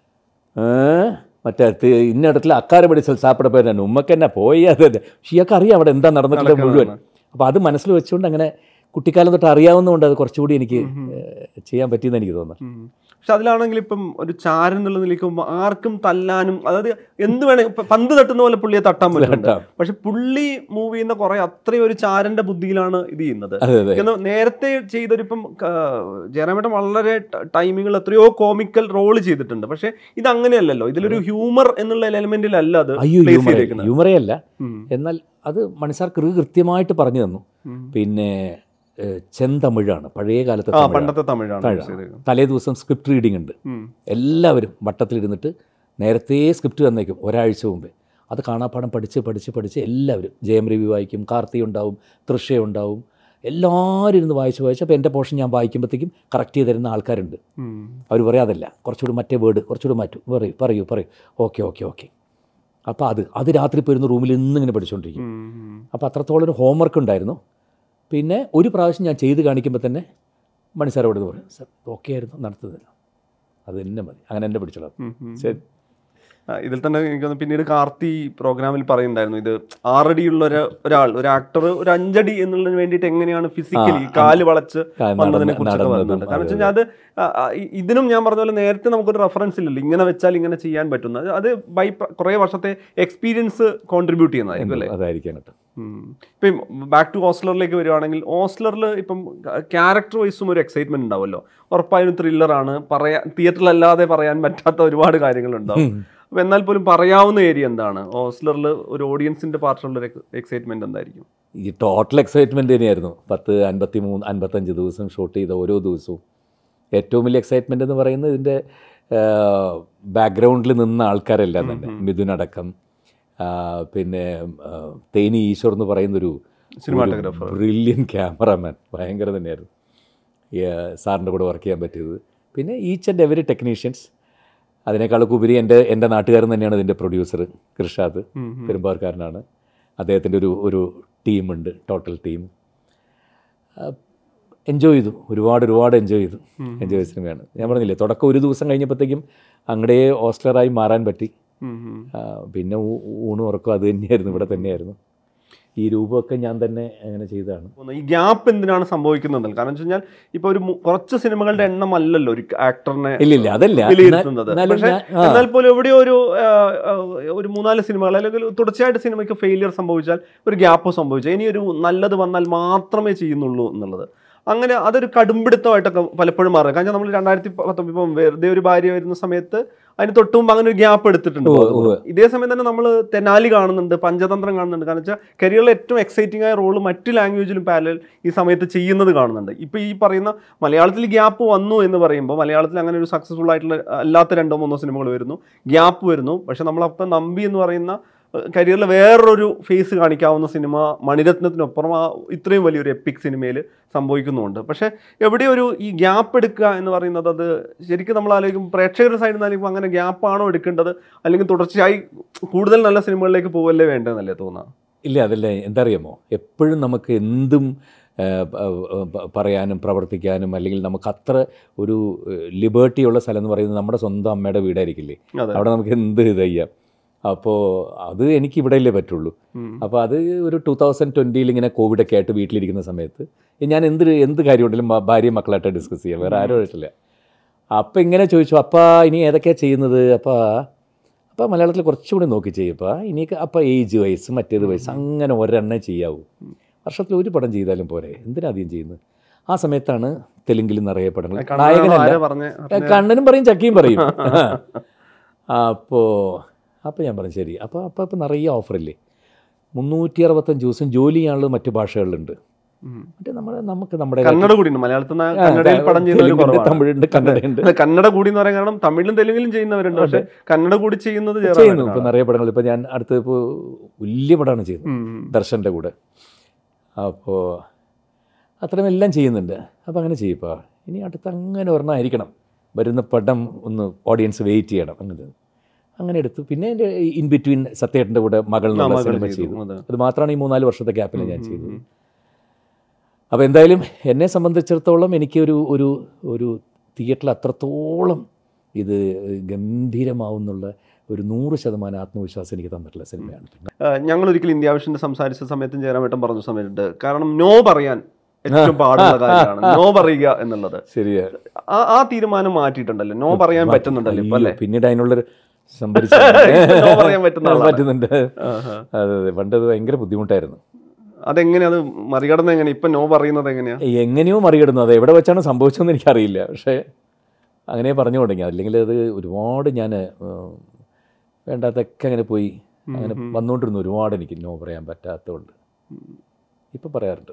മറ്റേ ഇന്ന ഇടത്തിൽ അക്കാരെ പഠിച്ചാൽ സാപ്പിട പേര് തന്നെ ഉമ്മക്ക് തന്നെ പോയി, അതെ ഷിയൊക്കെ അറിയാം അവിടെ എന്താ നടന്നിട്ടുള്ളത് മുഴുവൻ. അപ്പോൾ അത് മനസ്സിൽ വെച്ചുകൊണ്ട് അങ്ങനെ കുട്ടിക്കാലം തൊട്ട് അറിയാവുന്നതുകൊണ്ട് അത് കുറച്ചുകൂടി എനിക്ക് ചെയ്യാൻ പറ്റിയെന്ന് എനിക്ക് തോന്നുന്നു. പക്ഷെ അതിലാണെങ്കിൽ ഇപ്പം ഒരു ചാരൻ എന്നുള്ള നിലയ്ക്ക് ആർക്കും തല്ലാനും, അതായത് എന്ത് വേണമെങ്കിൽ പന്ത് തട്ടുന്ന പോലെ പുള്ളിയെ തട്ടാൻ പറ്റും. പക്ഷെ പുള്ളി മൂവ് ചെയ്യുന്ന കുറെ അത്രയും ഒരു ചാരന്റെ ബുദ്ധിയിലാണ് ഇത് ചെയ്യുന്നത്. നേരത്തെ ചെയ്തൊരിപ്പം ജയറാമേട്ടൻ വളരെ ടൈമിങ്ങിൽ എത്രയോ കോമിക്കൽ റോള് ചെയ്തിട്ടുണ്ട്. പക്ഷെ ഇത് അങ്ങനെയല്ലല്ലോ, ഇതിലൊരു ഹ്യൂമർ എന്നുള്ള എലമെന്റിലല്ല അത് ഹ്യൂമറേ അല്ല. എന്നാൽ അത് മണിസാർ കൃത്യമായിട്ട് പറഞ്ഞു തന്നു. പിന്നെ ചെന്തമിഴാണ്, പഴയ കാലത്തെ പണ്ടത്തെ തമിഴാണ്. തലേ ദിവസം സ്ക്രിപ്റ്റ് റീഡിംഗ് ഉണ്ട്, എല്ലാവരും വട്ടത്തിലിരുന്നിട്ട് നേരത്തെ സ്ക്രിപ്റ്റ് തന്നേക്കും ഒരാഴ്ച മുമ്പേ. അത് കാണാപ്പാടം പഠിച്ച് എല്ലാവരും ജയം രവി വായിക്കും, കാർത്തി ഉണ്ടാവും, തൃശ്യ ഉണ്ടാവും, എല്ലാവരും ഇരുന്ന് വായിച്ച് അപ്പോൾ എൻ്റെ പോർഷൻ ഞാൻ വായിക്കുമ്പോഴത്തേക്കും കറക്റ്റ് ചെയ്ത് തരുന്ന ആൾക്കാരുണ്ട്. അവർ പറയാതല്ല, കുറച്ചുകൂടി മറ്റേ വേർഡ് കുറച്ചുകൂടി മാറ്റും, പറയൂ ഓക്കെ. അപ്പോൾ അത് രാത്രി പോയിരുന്ന റൂമിൽ ഇന്നിങ്ങനെ പഠിച്ചുകൊണ്ടിരിക്കും. അപ്പോൾ അത്രത്തോളം ഒരു ഹോംവർക്ക് ഉണ്ടായിരുന്നു. പിന്നെ ഒരു പ്രാവശ്യം ഞാൻ ചെയ്ത് കാണിക്കുമ്പോൾ തന്നെ മണിസാരോട് പറയും, സാർ ഓക്കെ ആയിരുന്നു, നടത്തുന്നില്ല, അത് തന്നെ മതി, അങ്ങനെ എന്നെ പിടിച്ചോളാം. ഇതിൽ തന്നെ എനിക്കൊന്ന് പിന്നീട് കാർത്തി പ്രോഗ്രാമിൽ പറയുന്നുണ്ടായിരുന്നു, ഇത് 6 അടിയുള്ള ഒരു ആക്ടർ ഒരു 5 അടി എന്നുള്ളതിന് വേണ്ടിയിട്ട് എങ്ങനെയാണ് ഫിസിക്കലി കാല് വളച്ച് വന്നതിനെ കുറിച്ചൊക്കെ പറയുന്നുണ്ട്. കാരണം വെച്ച് കഴിഞ്ഞാൽ അത് ഇതിനും ഞാൻ പറഞ്ഞ പോലെ നേരത്തെ നമുക്കൊരു റെഫറൻസ് ഇല്ലല്ലോ, ഇങ്ങനെ വെച്ചാൽ ഇങ്ങനെ ചെയ്യാൻ പറ്റുന്നത്. അത് കുറേ വർഷത്തെ എക്സ്പീരിയൻസ് കോൺട്രിബ്യൂട്ട് ചെയ്യുന്നതായിരിക്കും അല്ലേ? അതായിരിക്കും. ഇപ്പം ബാക്ക് ടു ഓസ്ലറിലേക്ക് വരുവാണെങ്കിൽ, ഓസ്ലറിൽ ഇപ്പം ക്യാരക്ടർ വൈസും ഒരു എക്സൈറ്റ്മെന്റ് ഉണ്ടാവുമല്ലോ, ഉറപ്പായും ത്രില്ലറാണ്, തിയേറ്ററിലല്ലാതെ പറയാൻ പറ്റാത്ത ഒരുപാട് കാര്യങ്ങളുണ്ടാവും. അപ്പം എന്നാൽ പോലും പറയാവുന്ന ഏരിയ എന്താണ് ഓസ്ലറിൽ ഒരു ഓഡിയൻസിന്റെ പാർട്ടുള്ള എക്സൈറ്റ്മെന്റ് എന്തായിരിക്കും? ഈ ടോട്ടൽ എക്സൈറ്റ്മെന്റ് തന്നെയായിരുന്നു. 53-55 ദിവസം ഷൂട്ട് ചെയ്ത ഓരോ ദിവസവും ഏറ്റവും വലിയ എക്സൈറ്റ്മെന്റ് എന്ന് പറയുന്നത് ഇതിൻ്റെ ബാക്ക്ഗ്രൗണ്ടിൽ നിന്ന ആൾക്കാരെല്ലാം തന്നെ, മിഥുൻ അടക്കം, പിന്നെ തേനി ഈശ്വർ എന്ന് പറയുന്നൊരു സിനിമാറ്റോഗ്രാഫർ, ബ്രില്യൻ ക്യാമറാമാൻ, ഭയങ്കര തന്നെയായിരുന്നു സാറിൻ്റെ കൂടെ വർക്ക് ചെയ്യാൻ പറ്റിയത്. പിന്നെ ഈച്ച് ആൻഡ് എവരി ടെക്നീഷ്യൻസ്. അതിനേക്കാളൊക്കെ ഉപരി എൻ്റെ നാട്ടുകാരൻ തന്നെയാണ് ഇതിൻ്റെ പ്രൊഡ്യൂസർ, കൃഷാദ്, പെരുമ്പാവൂർക്കാരനാണ്. അദ്ദേഹത്തിൻ്റെ ഒരു ടീമുണ്ട്, ടോട്ടൽ ടീം. എൻജോയ് ചെയ്തു, ഒരുപാട് എൻജോയ് ചെയ്ത സിനിമയാണ്. ഞാൻ പറഞ്ഞില്ലേ, തുടക്കം ഒരു ദിവസം കഴിഞ്ഞപ്പോഴത്തേക്കും അങ്ങടെ ഹോസ്റ്റലറായി മാറാൻ പറ്റി. പിന്നെ ഊണും ഉറക്കം അത് തന്നെയായിരുന്നു, ഇവിടെ തന്നെയായിരുന്നു. ഈ രൂപമൊക്കെ ഞാൻ തന്നെ അങ്ങനെ ചെയ്തതാണ്. ഈ ഗ്യാപ്പ് എന്തിനാണ് സംഭവിക്കുന്നത്? കാരണം വെച്ച് കഴിഞ്ഞാൽ ഇപ്പോൾ ഒരു കുറച്ച് സിനിമകളുടെ എണ്ണം അല്ലല്ലോ ഒരു ആക്ടറിനെ വിലയിരുത്തുന്നത്. പക്ഷേ എന്നാൽ പോലും എവിടെയോ ഒരു 3-4 സിനിമകൾ അല്ലെങ്കിൽ തുടർച്ചയായിട്ട് സിനിമയ്ക്ക് ഫെയിലിയർ സംഭവിച്ചാൽ, ഒരു ഗ്യാപ്പ് സംഭവിച്ചാൽ, ഇനി ഒരു നല്ലത് വന്നാൽ മാത്രമേ ചെയ്യുന്നുള്ളൂ എന്നുള്ളത്, അങ്ങനെ അതൊരു കടുംപിടുത്തമായിട്ടൊക്കെ പലപ്പോഴും മാറുക. കാരണം നമ്മൾ 2019 ഇപ്പം വെറുതെ ഒരു ഭാര്യ വരുന്ന സമയത്ത് അതിന് തൊട്ട് മുമ്പ് അങ്ങനെ ഒരു ഗ്യാപ്പ് എടുത്തിട്ടുണ്ട്. ഇതേ സമയം തന്നെ നമ്മൾ തെനാലി കാണുന്നുണ്ട്, പഞ്ചതന്ത്രം കാണുന്നുണ്ട്. കാരണം വെച്ചാൽ കരിയറിലെ ഏറ്റവും എക്സൈറ്റിംഗ് ആയ റോള് മറ്റ് ലാംഗ്വേജിലും പാരലൽ ഈ സമയത്ത് ചെയ്യുന്നത് കാണുന്നുണ്ട്. ഇപ്പോൾ ഈ പറയുന്ന മലയാളത്തിൽ ഗ്യാപ്പ് വന്നു എന്ന് പറയുമ്പോൾ, മലയാളത്തിൽ അങ്ങനെ ഒരു സക്സസ്ഫുൾ ആയിട്ടുള്ള അല്ലാത്ത 2-3 സിനിമകൾ വരുന്നു, ഗ്യാപ്പ് വരുന്നു. പക്ഷെ നമ്മളപ്പം നമ്പി എന്ന് പറയുന്ന കരിയറിൽ വേറൊരു ഫേസ് കാണിക്കാവുന്ന സിനിമ മണിരത്നത്തിനൊപ്പം ഇത്രയും വലിയൊരു എപ്പിക് സിനിമയിൽ സംഭവിക്കുന്നുണ്ട്. പക്ഷേ എവിടെയൊരു ഈ ഗ്യാപ്പ് എടുക്കുക എന്ന് പറയുന്നത്, അത് ശരിക്കും നമ്മൾ ആലോചിക്കും, പ്രേക്ഷകരുടെ സൈഡിൽ നിന്ന് ആലോചിക്കുമ്പോൾ അങ്ങനെ ഗ്യാപ്പാണോ എടുക്കേണ്ടത്, അല്ലെങ്കിൽ തുടർച്ചയായി കൂടുതൽ നല്ല സിനിമകളിലേക്ക് പോവല്ലേ വേണ്ടതെന്നല്ലേ തോന്നുക? ഇല്ല, അതല്ലേ, എന്താ അറിയാമോ, എപ്പോഴും നമുക്ക് എന്തും പറയാനും പ്രവർത്തിക്കാനും, അല്ലെങ്കിൽ നമുക്ക് അത്ര ഒരു ലിബേർട്ടിയുള്ള സ്ഥലം എന്ന് പറയുന്നത് നമ്മുടെ സ്വന്തം അമ്മയുടെ വീടായിരിക്കില്ലേ. അവിടെ നമുക്ക് എന്ത് ഇത് ചെയ്യാം. അപ്പോൾ അത് എനിക്ക് ഇവിടെയല്ലേ പറ്റുള്ളൂ. അപ്പോൾ അത് ഒരു 2020 ഇങ്ങനെ കോവിഡൊക്കെ ആയിട്ട് വീട്ടിലിരിക്കുന്ന സമയത്ത് ഞാൻ എന്ത് കാര്യമുണ്ടെങ്കിലും ഭാര്യയും മക്കളായിട്ട് ഡിസ്കസ് ചെയ്യാം, വേറെ ആരും ആയിട്ടില്ല. അപ്പം ഇങ്ങനെ ചോദിച്ചു, അപ്പാ ഇനി ഏതൊക്കെയാണ് ചെയ്യുന്നത്? അപ്പോൾ മലയാളത്തിൽ കുറച്ചുകൂടി നോക്കി ചെയ്യപ്പാ, ഇനി അപ്പോൾ ഏജ് വയസ്സ് മറ്റേത് വയസ്സ് അങ്ങനെ ഒരെണ്ണം ചെയ്യാവൂ, വർഷത്തിൽ ഒരു പടം ചെയ്താലും പോരെ, എന്തിനാദ്യം ചെയ്യുന്നത്? ആ സമയത്താണ് തെലുങ്കിൽ നിറയെ പടങ്ങൾ, നായകനല്ല, കണ്ണനും പറയും ചക്കിയും പറയും. അപ്പോൾ ഞാൻ പറഞ്ഞു ശരി. അപ്പോൾ നിറയെ ഓഫറില്ലേ, 365 ദിവസം ജോലി ചെയ്യാനുള്ള മറ്റു ഭാഷകളിലുണ്ട്. മറ്റേ നമുക്ക് നമ്മുടെ കന്നഡ കൂടി മലയാളത്തിൽ തമിഴുണ്ട്, കന്നഡയുണ്ട്. കന്നഡ കൂടി എന്ന് പറയാൻ കാരണം തമിഴിലും തെലുങ്കിലും ചെയ്യുന്നവരുണ്ട്, പക്ഷേ കന്നഡ കൂടി ചെയ്യുന്നു. ഇപ്പോൾ നിറയെ പടങ്ങൾ, ഇപ്പോൾ ഞാൻ അടുത്ത് ഇപ്പോൾ വലിയ പടമാണ് ചെയ്യുന്നത് ദർശൻ്റെ കൂടെ. അപ്പോൾ അത്രയും എല്ലാം ചെയ്യുന്നുണ്ട്. അപ്പോൾ അങ്ങനെ ചെയ്യപ്പാ, ഇനി അടുത്ത് അങ്ങനെ ഒരെണ്ണം ആയിരിക്കണം, വരുന്ന പടം ഒന്ന് ഓഡിയൻസ് വെയിറ്റ് ചെയ്യണം, അങ്ങനെ എടുത്തു. പിന്നെ എൻ്റെ ഇൻ ബിറ്റ്വീൻ സത്യേട്ടൻ്റെ കൂടെ മകൾ എന്നുള്ള സിനിമ ചെയ്തു. അത് മാത്രമാണ് ഈ 3-4 വർഷത്തെ ഗ്യാപ്പിൽ ഞാൻ ചെയ്തത്. അപ്പോൾ എന്തായാലും എന്നെ സംബന്ധിച്ചിടത്തോളം എനിക്ക് ഒരു തിയേറ്ററിൽ അത്രത്തോളം ഇത് ഗംഭീരമാവുന്നുള്ള ഒരു 100% ആത്മവിശ്വാസം എനിക്ക് തന്നിട്ടുള്ള സിനിമയാണ്. ഞങ്ങൾ ഒരിക്കലും ഇന്ത്യ വിഷൻ്റെ സംസാരിച്ച സമയത്തും ജയറാമേട്ടൻ പറഞ്ഞ സമയത്തുണ്ട്, കാരണം നോ പറയാൻ ഏറ്റവും പാടുള്ള കാര്യമാണ് നോ പറയുക എന്നുള്ളത്. ശരിയാണ്. ആ തീരുമാനം മാറ്റിയിട്ടുണ്ടല്ലോ, നോ പറയാൻ പറ്റുന്നുണ്ടല്ലോ ഇപ്പൊ അല്ലേ? പിന്നീട് അതിനുള്ളൊരു പറ്റുന്നുണ്ട്. അതെ, പണ്ടത് ഭയങ്കര ബുദ്ധിമുട്ടായിരുന്നു. അതെങ്ങനെയാ അത് മറികടന്ന് എങ്ങനെ ഇപ്പൊ നോ പറയുന്നത് എങ്ങനെയോ മറികടന്നു. അത് എവിടെ വെച്ചാണ് സംഭവിച്ചതെന്ന് എനിക്കറിയില്ല, പക്ഷേ അങ്ങനെ പറഞ്ഞു തുടങ്ങി. അല്ലെങ്കിൽ അത് ഒരുപാട് ഞാൻ വേണ്ടാത്തൊക്കെ അങ്ങനെ പോയി അങ്ങനെ വന്നുകൊണ്ടിരുന്നു. ഒരുപാട് എനിക്ക് നോ പറയാൻ പറ്റാത്തതുകൊണ്ട് ഇപ്പം പറയാറുണ്ട്.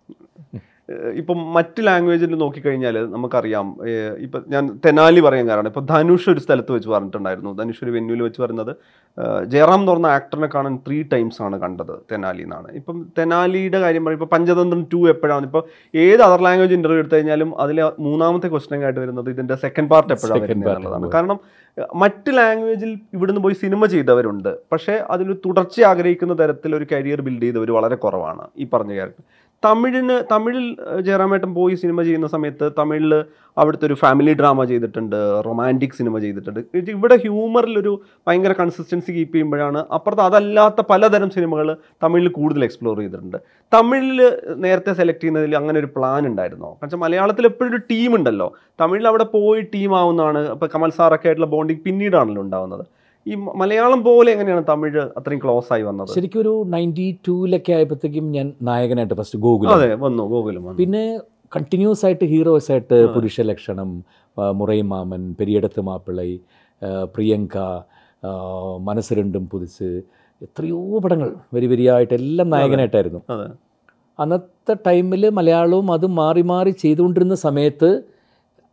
ഇപ്പം മറ്റ് ലാംഗ്വേജിൽ നോക്കിക്കഴിഞ്ഞാൽ നമുക്കറിയാം, ഇപ്പം ഞാൻ തെനാലി പറയാൻ കാരണം ഇപ്പം ധനുഷ് ഒരു സ്ഥലത്ത് വെച്ച് പറഞ്ഞിട്ടുണ്ടായിരുന്നു, ധനുഷ് ഒരു വെന്യൂവിൽ വെച്ച് പറയുന്നത് ജയറാം എന്ന് പറഞ്ഞ ആക്ടറിനെ കാണാൻ 3 times ആണ് കണ്ടത് തെനാലി എന്നാണ്. ഇപ്പം തെനാലിയുടെ കാര്യം പറയും, ഇപ്പോൾ പഞ്ചതന്ത്രം 2 എപ്പോഴാണ്, ഇപ്പോൾ ഏത് അതർ ലാംഗ്വേജ് ഇൻ്റർവ്യൂ എടുത്തു കഴിഞ്ഞാലും അതിൽ 3ാമത്തെ ക്വസ്റ്റ്യൻ ആയിട്ട് വരുന്നത് ഇതിൻ്റെ സെക്കൻഡ് പാർട്ട് എപ്പോഴാണ് വരുന്നത് എന്നുള്ളതാണ്. കാരണം മറ്റ് ലാംഗ്വേജിൽ ഇവിടുന്ന് പോയി സിനിമ ചെയ്തവരുണ്ട്, പക്ഷേ അതിന് തുടർച്ച ആഗ്രഹിക്കുന്ന തരത്തിൽ ഒരു കരിയർ ബിൽഡ് ചെയ്തവർ വളരെ കുറവാണ്. ഈ പറഞ്ഞ ക്യാരക്ടർ തമിഴിൽ ജയറാമേട്ടൻ പോയി സിനിമ ചെയ്യുന്ന സമയത്ത് തമിഴിൽ അവിടുത്തെ ഒരു ഫാമിലി ഡ്രാമ ചെയ്തിട്ടുണ്ട്, റൊമാൻറ്റിക് സിനിമ ചെയ്തിട്ടുണ്ട്. ഇവിടെ ഹ്യൂമറിലൊരു ഭയങ്കര കൺസിസ്റ്റൻസി കീപ്പ് ചെയ്യുമ്പോഴാണ് അപ്പുറത്ത് അതല്ലാത്ത പലതരം സിനിമകൾ തമിഴിൽ കൂടുതൽ എക്സ്പ്ലോർ ചെയ്തിട്ടുണ്ട്. തമിഴിൽ നേരത്തെ സെലക്ട് ചെയ്യുന്നതിൽ അങ്ങനെ ഒരു പ്ലാൻ ഉണ്ടായിരുന്നോ? കാരണം മലയാളത്തിൽ എപ്പോഴും ഒരു ടീം ഉണ്ടല്ലോ, തമിഴിൽ അവിടെ പോയി ടീം ആവുന്നതാണ്. ഇപ്പോൾ കമൽ സാറൊക്കെ ആയിട്ടുള്ള ബോണ്ടിങ് പിന്നീടാണല്ലോ ഉണ്ടാവുന്നത്. ഈ മലയാളം പോലെ എങ്ങനെയാണ് തമിഴ് അത്രയും ക്ലോസ് ആയി വന്നത്? ശരിക്കും ഒരു 92 ആയപ്പോഴത്തേക്കും ഞാൻ നായകനായിട്ട് ഫസ്റ്റ് ഗോകുലം ഗോകുലം, പിന്നെ കണ്ടിന്യൂസ് ആയിട്ട് ഹീറോസ് ആയിട്ട് പുരുഷ ലക്ഷണം, മുറൈ മാമൻ, പെരിയടത്ത് മാപ്പിളൈ, പ്രിയങ്ക, മനസ്സ് രണ്ടും പുതുസ്, എത്രയോ പടങ്ങൾ വരിയായിട്ട് എല്ലാം നായകനായിട്ടായിരുന്നു. അന്നത്തെ ടൈമിൽ മലയാളവും അത് മാറി മാറി ചെയ്തുകൊണ്ടിരുന്ന സമയത്ത്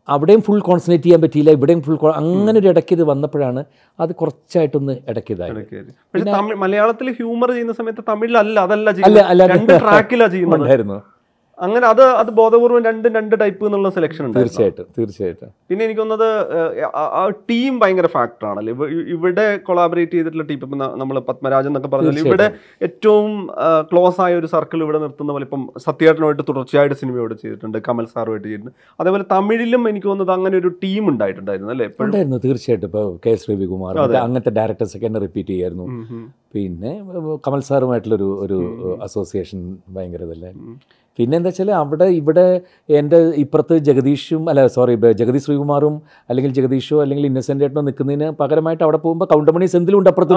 അവിടെയും ഫുൾ കോൺസെൻട്രേറ്റ് ചെയ്യാൻ പറ്റിയില്ല, ഇവിടെയും ഫുൾ അങ്ങനെ ഒരു ഇടയ്ക്ക് ഇത് വന്നപ്പോഴാണ് അത് കുറച്ചായിട്ടൊന്ന് ഇടയ്ക്കിതായി. പക്ഷേ മലയാളത്തിൽ ഹ്യൂമർ ചെയ്യുന്ന സമയത്ത് തമിഴിലല്ല, അതല്ല ചെയ്യുന്നത്, ട്രാക്കിലാണ് ചെയ്യുന്നുണ്ടായിരുന്നു. അങ്ങനെ അത് ബോധപൂർവ്വം രണ്ട് ടൈപ്പ് എന്നുള്ള സെലക്ഷൻ ഉണ്ട്. തീർച്ചയായിട്ടും. പിന്നെ എനിക്ക് തോന്നുന്നത് ടീം ഭയങ്കര ഫാക്ടറാണല്ലോ. ഇവിടെ കൊളാബറേറ്റ് ചെയ്തിട്ടുള്ള ടീം, ഇപ്പം നമ്മൾ പത്മരാജൻ എന്നൊക്കെ പറഞ്ഞാൽ ഇവിടെ ഏറ്റവും ക്ലോസ് ആയ ഒരു സർക്കിൾ ഇവിടെ നിർത്തുന്ന പോലെ ഇപ്പം സത്യേട്ടനുമായിട്ട് തുടർച്ചയായിട്ട് സിനിമയോട് ചെയ്തിട്ടുണ്ട്, കമൽ സാറുമായിട്ട് ചെയ്തിട്ടുണ്ട്. അതേപോലെ തമിഴിലും എനിക്ക് തോന്നുന്നത് അങ്ങനെ ഒരു ടീം ഉണ്ടായിട്ടുണ്ടായിരുന്നു അല്ലേ? ഉണ്ടായിരുന്നു തീർച്ചയായിട്ടും. ഇപ്പോൾ കെ എസ് രവികുമാർ അങ്ങനത്തെ ഡയറക്ടേഴ്സ് ഒക്കെ എന്നെ റിപ്പീറ്റ് ചെയ്യായിരുന്നു. പിന്നെ കമൽ സാറുമായിട്ടുള്ളൊരു അസോസിയേഷൻ ഭയങ്കര ഇതല്ലേ. പിന്നെ എന്താ വെച്ചാൽ ഇവിടെ എൻ്റെ ഇപ്പുറത്ത് ജഗദീഷ് ശ്രീകുമാറും അല്ലെങ്കിൽ ജഗദീഷോ അല്ലെങ്കിൽ ഇന്നസെൻ്റ് ആയിട്ടോ നിൽക്കുന്നതിന് പകരമായിട്ട് അവിടെ പോകുമ്പോൾ കൗണ്ടമണി സെന്തിലുണ്ട് അപ്പുറത്തും.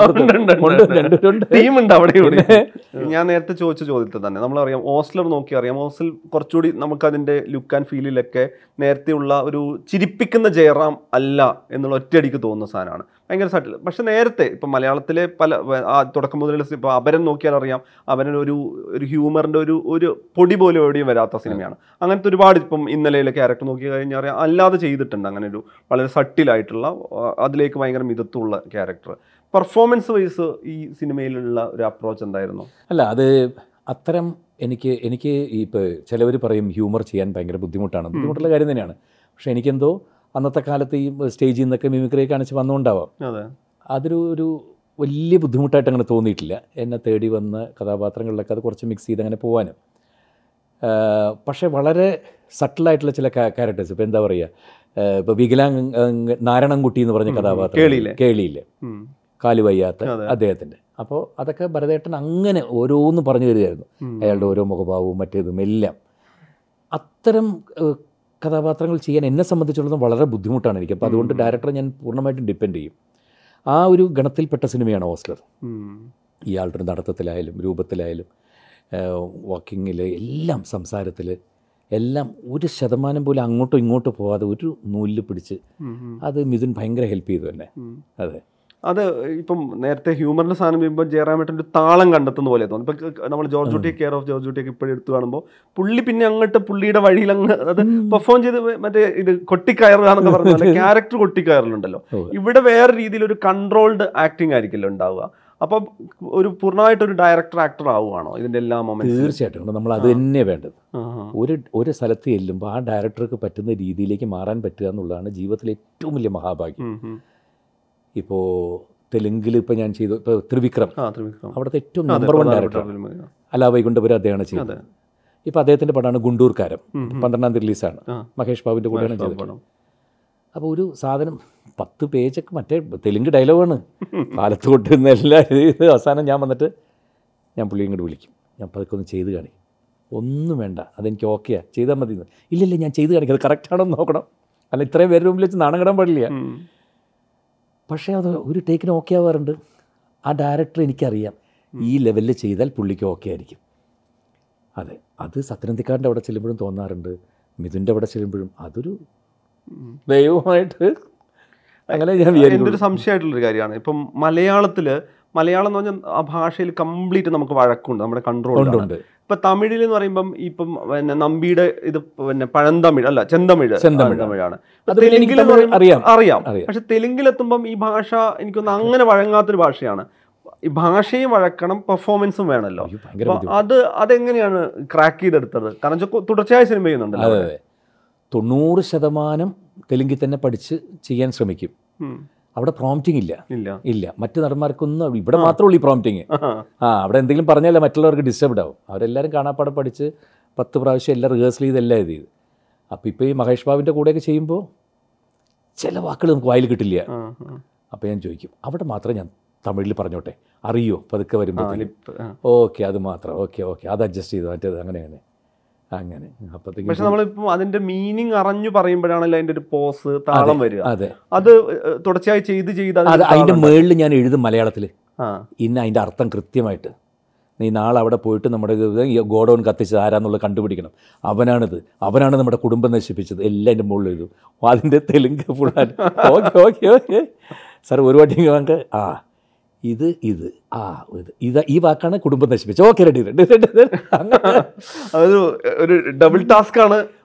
ഞാൻ നേരത്തെ ചോദിച്ച ചോദ്യത്തിൽ തന്നെ നമ്മളറിയാം, ഓസ്ലർ നോക്കി അറിയാം. ഓസ്ലർ കുറച്ചുകൂടി നമുക്കതിൻ്റെ ലുക്ക് ആൻഡ് ഫീലിലൊക്കെ നേരത്തെയുള്ള ഒരു ചിരിപ്പിക്കുന്ന ജയറാം അല്ല എന്നുള്ള ഒറ്റയടിക്ക് തോന്നുന്ന സാധനമാണ്, ഭയങ്കര സട്ടിൽ. പക്ഷെ നേരത്തെ ഇപ്പം മലയാളത്തിലെ തുടക്കം മുതൽ ഇപ്പോൾ അപരൻ നോക്കിയാൽ അറിയാം, അപരൻ ഒരു ഹ്യൂമറിൻ്റെ ഒരു പൊടി പോലും എവിടെയും വരാത്ത സിനിമയാണ്. അങ്ങനത്തെ ഒരുപാട് ഇപ്പം ഇന്നലെയിലെ ക്യാരക്ടർ നോക്കി കഴിഞ്ഞാൽ അറിയാം, അല്ലാതെ ചെയ്തിട്ടുണ്ട് അങ്ങനെ ഒരു വളരെ സട്ടിലായിട്ടുള്ള അതിലേക്ക് ഭയങ്കര മിതത്വമുള്ള ക്യാരക്ടർ. പെർഫോമൻസ് വൈസ് ഈ സിനിമയിലുള്ള ഒരു അപ്രോച്ച് എന്തായിരുന്നു? അല്ല, അത് അത്തരം എനിക്ക് ഇപ്പോൾ ചിലവർ പറയും ഹ്യൂമർ ചെയ്യാൻ ഭയങ്കര ബുദ്ധിമുട്ടുള്ള കാര്യം തന്നെയാണ്. പക്ഷേ എനിക്കെന്തോ അന്നത്തെ കാലത്ത് ഈ സ്റ്റേജിൽ നിന്നൊക്കെ മിമിക്രി കാണിച്ച് വന്നുകൊണ്ടാവാം, അതൊരു വലിയ ബുദ്ധിമുട്ടായിട്ട് അങ്ങനെ തോന്നിയിട്ടില്ല. എന്നെ തേടി വന്ന കഥാപാത്രങ്ങളിലൊക്കെ അത് കുറച്ച് മിക്സ് ചെയ്ത് അങ്ങനെ പോകാനും. പക്ഷേ വളരെ സട്ടിലായിട്ടുള്ള ചില ക്യാരക്ടേഴ്സ്, ഇപ്പോൾ എന്താ പറയുക, ഇപ്പോൾ നാരായണൻകുട്ടി എന്ന് പറഞ്ഞ കഥാപാത്രം കേളിയില്ലേ, കാലുവയ്യാത്ത അദ്ദേഹത്തിൻ്റെ, അപ്പോൾ അതൊക്കെ ഭരതേട്ടൻ അങ്ങനെ ഓരോന്ന് പറഞ്ഞു തരികയായിരുന്നു. അയാളുടെ ഓരോ മുഖഭാവവും മറ്റേതും എല്ലാം. അത്തരം കഥാപാത്രങ്ങൾ ചെയ്യാൻ എന്നെ സംബന്ധിച്ചിടത്തോളം വളരെ ബുദ്ധിമുട്ടാണ് എനിക്ക്. അപ്പോൾ അതുകൊണ്ട് ഡയറക്ടറെ ഞാൻ പൂർണ്ണമായിട്ടും ഡിപ്പെൻഡ് ചെയ്യും. ആ ഒരു ഗണത്തിൽപ്പെട്ട സിനിമയാണ് ഓസ്ലർ. ഇയാളുടെ നടത്തത്തിലായാലും രൂപത്തിലായാലും വാക്കിങ്ങിൽ എല്ലാം സംസാരത്തിൽ എല്ലാം 1% പോലും അങ്ങോട്ടും ഇങ്ങോട്ടും പോകാതെ ഒരു നൂലിൽ പിടിച്ച് അത് മിഥുൻ ഭയങ്കര ഹെൽപ്പ് ചെയ്തു തന്നെ. അത് ഇപ്പം നേരത്തെ ഹ്യൂമറിൻ്റെ സാധനം ചെയ്യുമ്പോൾ ജയറാമേട്ടൻ്റെ ഒരു താളം കണ്ടെത്തുന്ന പോലെ തോന്നും. ഇപ്പം നമ്മൾ ജോർജ് കുട്ടി കെയർ ഓഫ് ജോർജ് കുട്ടിയൊക്കെ ഇപ്പോഴും എടുത്തു കാണുമ്പോൾ പുള്ളി പിന്നെ അങ്ങോട്ട് പുള്ളിയുടെ വഴിയിൽ അങ്ങ് അത് പെർഫോം ചെയ്ത് മറ്റേ ഇത് കൊട്ടിക്കയറുക എന്നൊക്കെ പറഞ്ഞാൽ ക്യാരക്ടർ കൊട്ടിക്കയറലുണ്ടല്ലോ. ഇവിടെ വേറെ രീതിയിൽ ഒരു കൺട്രോൾഡ് ആക്ടിങ് ആയിരിക്കില്ല ഉണ്ടാവുക. അപ്പം ഒരു പൂർണ്ണമായിട്ടൊരു ഡയറക്ടർ ആക്ടർ ആവുകയാണോ ഇതിൻ്റെ എല്ലാ മൊമെന്റ്സും? തീർച്ചയായിട്ടും നമ്മൾ അത് തന്നെ വേണ്ടത്. ഒരു സ്ഥലത്ത് ചെല്ലുമ്പോൾ ആ ഡയറക്ടർക്ക് പറ്റുന്ന രീതിയിലേക്ക് മാറാൻ പറ്റുക എന്നുള്ളതാണ് ജീവിതത്തിലെ ഏറ്റവും വലിയ മഹാഭാഗ്യം. ഇപ്പോൾ തെലുങ്കിൽ ഇപ്പോൾ ഞാൻ ചെയ്തു, ഇപ്പോൾ ത്രിവിക്രം അവിടുത്തെ ഏറ്റവും നമ്പർ 1 ഡയറക്ടർ അല്ല വൈകുണ്ഠപുരം അദ്ദേഹമാണ് ചെയ്തത്. ഇപ്പോൾ അദ്ദേഹത്തിൻ്റെ പടമാണ് ഗുണ്ടൂർക്കാരം, 12-ാം തീയതി റിലീസാണ്. മഹേഷ് ബാബുവിൻ്റെ കൂടെയാണ് ചെയ്തത്. അപ്പോൾ ഒരു സാധനം 10 പേജൊക്കെ മറ്റേ തെലുങ്ക് ഡയലോഗാണ്, കാലത്ത് കൊണ്ടിരുന്ന എല്ലാ ഇത്. അവസാനം ഞാൻ വന്നിട്ട് ഞാൻ പുള്ളി ഇങ്ങോട്ട് വിളിക്കും, ഞാൻ പതുക്കെ ഒന്ന് ചെയ്ത് കാണിക്കും. ഒന്നും വേണ്ട, അതെനിക്ക് ഓക്കെയാണ്, ചെയ്താൽ മതി. ഇല്ലില്ല, ഞാൻ ചെയ്ത് കാണിക്കും, അത് കറക്റ്റാണോ എന്ന് നോക്കണം, അല്ല ഇത്രയും പേരുടെ മുമ്പിൽ വെച്ച് നാണം കിടാൻ പാടില്ല. പക്ഷേ അത് ഒരു ടേക്കിന് ഓക്കെ ആവാറുണ്ട്. ആ ഡയറക്ടർ എനിക്കറിയാം ഈ ലെവലിൽ ചെയ്താൽ പുള്ളിക്ക് ഓക്കെ ആയിരിക്കും. അതെ, അത് സത്യനന്ദിക്കാരൻ്റെ അവിടെ ചെല്ലുമ്പോഴും തോന്നാറുണ്ട്, മിഥുൻ്റെ അവിടെ ചെല്ലുമ്പോഴും അതൊരു ദൈവമായിട്ട് അങ്ങനെ ഞാൻ വിചാരിക്കും. എൻ്റെ ഒരു സംശയമായിട്ടുള്ളൊരു കാര്യമാണ്, ഇപ്പം മലയാളം എന്ന് പറഞ്ഞാൽ ആ ഭാഷയിൽ കംപ്ലീറ്റ് നമുക്ക് വഴക്കുണ്ട്, നമ്മുടെ കൺട്രോളുണ്ട്. ഇപ്പം തമിഴിൽ എന്ന് പറയുമ്പം ഇപ്പം പിന്നെ നമ്പിയുടെ ഇത് പിന്നെ പഴന്തമിഴ് അല്ല ചെന്തമിഴാണ്. അറിയാം. പക്ഷെ തെലുങ്കിലെത്തുമ്പം ഈ ഭാഷ എനിക്കൊന്ന് അങ്ങനെ വഴങ്ങാത്തൊരു ഭാഷയാണ്. ഈ ഭാഷയും വഴക്കണം, പെർഫോമൻസും വേണമല്ലോ. അതെങ്ങനെയാണ് ക്രാക്ക് ചെയ്തെടുത്തത്? കാരണം തുടർച്ചയായ സിനിമ ചെയ്യുന്നുണ്ടല്ലോ. 90% തെലുങ്കിൽ തന്നെ പഠിച്ച് ചെയ്യാൻ ശ്രമിക്കും. അവിടെ പ്രോംപ്റ്റിംഗ് ഇല്ല. മറ്റു നടന്മാർക്കൊന്നും ഇവിടെ മാത്രമേ ഉള്ളൂ ഈ പ്രോംപ്റ്റിങ്. അവിടെ എന്തെങ്കിലും പറഞ്ഞാലേ മറ്റുള്ളവർക്ക് ഡിസ്റ്റർബ്ഡ് ആവും. അവരെല്ലാവരും കാണാപ്പാടം പഠിച്ച് 10 പ്രാവശ്യം എല്ലാം റിഹേഴ്സൽ ചെയ്തെല്ലാം ഇത് ചെയ്ത്. അപ്പോൾ ഇപ്പോൾ ഈ മഹേഷ് ബാബുവിൻ്റെ കൂടെയൊക്കെ ചെയ്യുമ്പോൾ ചില വാക്കുകൾ നമുക്ക് വായിൽ കിട്ടില്ല. അപ്പോൾ ഞാൻ ചോദിക്കും, അവിടെ മാത്രം ഞാൻ തമിഴിൽ പറഞ്ഞോട്ടെ, അറിയോ പതുക്കെ വരുമ്പോൾ? ഓക്കെ, അത് മാത്രം, ഓക്കെ അത് അഡ്ജസ്റ്റ് ചെയ്തു, മറ്റേത് അങ്ങനെ. പക്ഷെ നമ്മളിപ്പം അതിന്റെ മീനിങ് അറിഞ്ഞു പറയുമ്പോഴാണല്ലോ അതിന്റെ ഒരു പോസ് താളം വരിക. അത് തുടർച്ചയായി ചെയ്ത് അതിന്റെ മേളിൽ ഞാൻ എഴുതും മലയാളത്തിൽ, ഇന്ന് അതിന്റെ അർത്ഥം കൃത്യമായിട്ട്. നീ നാളെ അവിടെ പോയിട്ട് നമ്മുടെ ഗോഡൗൺ കത്തിച്ചത് ആരാന്നുള്ളത് കണ്ടുപിടിക്കണം, അവനാണ് നമ്മുടെ കുടുംബം നശിപ്പിച്ചത്, എല്ലാം എൻ്റെ മുകളിൽ എഴുതും. അതിൻ്റെ തെലുങ്ക് ഫുള്ളാൻ ഓക്കെ സാർ ഒരു വാട്ടി നമുക്ക് ഇത് ഈ വാക്കാണ് കുടുംബം നശിപ്പിച്ചത്, ഓക്കെ റെഡി. അതൊരു ഡബിൾ ടാസ്ക് ആണ്.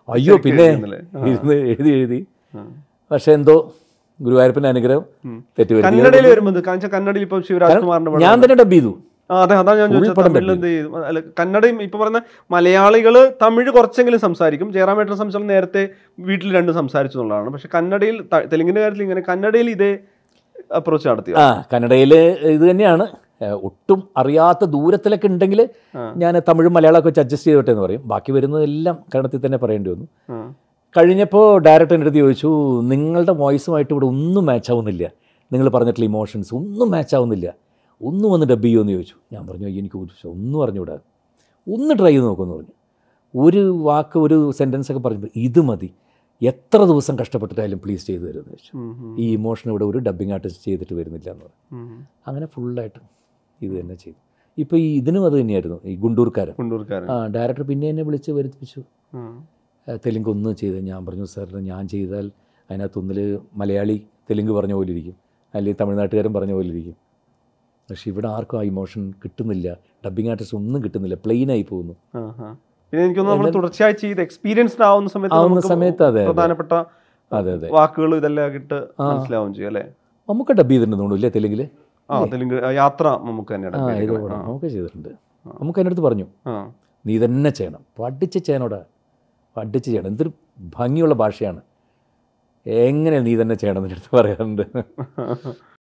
അയ്യോ പിന്നെ ഇരുന്ന് എഴുതി പക്ഷെ എന്തോ ഗുരുവായൂരപ്പൻ്റെ അനുഗ്രഹം തെറ്റുവരുത്തി. കന്നഡയിൽ വരുമ്പോൾ കന്നഡയിൽ ഇപ്പം ശിവരാജ്കുമാറിന്റെ ഞാൻ തന്നെ ഡബ് ചെയ്തു. അതെ, അതാണ് ഞാൻ ചോദിച്ചത്. തമിഴിൽ എന്ത് ചെയ്തു? അല്ല, കന്നഡയും ഇപ്പൊ പറയുന്ന മലയാളികൾ തമിഴ് കുറച്ചെങ്കിലും സംസാരിക്കും. ജയറാമേട്ടനെ സംബന്ധിച്ച് നേരത്തെ വീട്ടിൽ രണ്ടും സംസാരിച്ചു എന്നുള്ളതാണ്. പക്ഷെ കന്നഡയിൽ, തെലുങ്കിന്റെ കാര്യത്തിൽ ഇങ്ങനെ കന്നഡയിൽ ഇതേ അപ്രോച്ച് നടത്തി. കന്നഡയിൽ ഇത് തന്നെയാണ്. ഒട്ടും അറിയാത്ത ദൂരത്തിലൊക്കെ ഉണ്ടെങ്കിൽ ഞാൻ തമിഴും മലയാളമൊക്കെ വെച്ച് അഡ്ജസ്റ്റ് ചെയ്തോട്ടെ എന്ന് പറയും. ബാക്കി വരുന്നതെല്ലാം കന്നഡത്തിൽ തന്നെ പറയേണ്ടി വന്നു. കഴിഞ്ഞപ്പോൾ ഡയറക്ടർ എൻ്റെ അടുത്ത് ചോദിച്ചു, നിങ്ങളുടെ വോയിസുമായിട്ട് ഇവിടെ ഒന്നും മാച്ച് ആവുന്നില്ല, നിങ്ങൾ പറഞ്ഞിട്ടുള്ള ഇമോഷൻസ് ഒന്നും മാച്ച് ആവുന്നില്ല, ഒന്ന് വന്ന് ഡബ് ചെയ്യുമെന്ന് ചോദിച്ചു. ഞാൻ പറഞ്ഞു എനിക്ക് ഒന്നും അറിഞ്ഞുകൂടാ, ഒന്ന് ട്രൈ ചെയ്ത് നോക്കുമെന്ന് പറഞ്ഞു. ഒരു വാക്ക് ഒരു സെൻറ്റൻസൊക്കെ പറഞ്ഞപ്പോൾ ഇത് മതി, എത്ര ദിവസം കഷ്ടപ്പെട്ടിട്ടായാലും പ്ലീസ് ചെയ്തു തരുമെന്ന് ചോദിച്ചു. ഈ ഇമോഷൻ ഇവിടെ ഒരു ഡബ്ബിങ് ആർട്ടിസ്റ്റ് ചെയ്തിട്ട് വരുന്നില്ല എന്ന് പറഞ്ഞു. അങ്ങനെ ഫുള്ളായിട്ട് ഇത് തന്നെ ചെയ്തു. ഇപ്പോൾ ഈ ഇതിനും അത് തന്നെയായിരുന്നു, ഈ ഗുണ്ടൂർക്കാരൻ. ഡയറക്ടർ പിന്നെ എന്നെ വിളിച്ച് വരുത്തിപ്പിച്ചു, തെലുങ്ക് ഒന്ന് ചെയ്ത്. ഞാൻ പറഞ്ഞു സാറിന് ഞാൻ ചെയ്താൽ അതിനകത്തൊന്നിൽ മലയാളി തെലുങ്ക് പറഞ്ഞ പോലെ ഇരിക്കും, അല്ലെങ്കിൽ തമിഴ്നാട്ടുകാരൻ പറഞ്ഞ പോലെ ഇരിക്കും. പക്ഷെ ഇവിടെ ആർക്കും ആ ഇമോഷൻ കിട്ടുന്നില്ല, ഡബ്ബിങ് ആർട്ടിസ്റ്റ് ഒന്നും കിട്ടുന്നില്ല, പ്ലെയിനായി പോകുന്നു. പിന്നെ എനിക്കൊന്ന് നമ്മൾ തുടർച്ചയായി ചെയ്ത് എക്സ്പീരിയൻസ്ഡ് ആവുന്ന സമയത്ത് അതെ പ്രധാനപ്പെട്ട അതെ വാക്കുകൾ ഇതെല്ലാം ഇട്ട് മനസ്സിലാവും ചെയ്യും അല്ലേ. നമുക്ക് ഡബ് ചെയ്തിട്ടുണ്ടോ ഇല്ലേ തെലുങ്കിൽ? തെലുങ്ക് യാത്ര നമുക്ക് തന്നെ നമുക്ക് ചെയ്തിട്ടുണ്ട്. നമുക്ക് അതിൻ്റെ അടുത്ത് പറഞ്ഞു നീ തന്നെ ചെയ്യണം, പഠിച്ച് ചെയ്യണോടാ, പഠിച്ച് ചെയ്യണം, എന്തൊരു ഭംഗിയുള്ള ഭാഷയാണ്, എങ്ങനെ നീ തന്നെ ചെയ്യണം എൻ്റെ അടുത്ത് പറയാറുണ്ട്.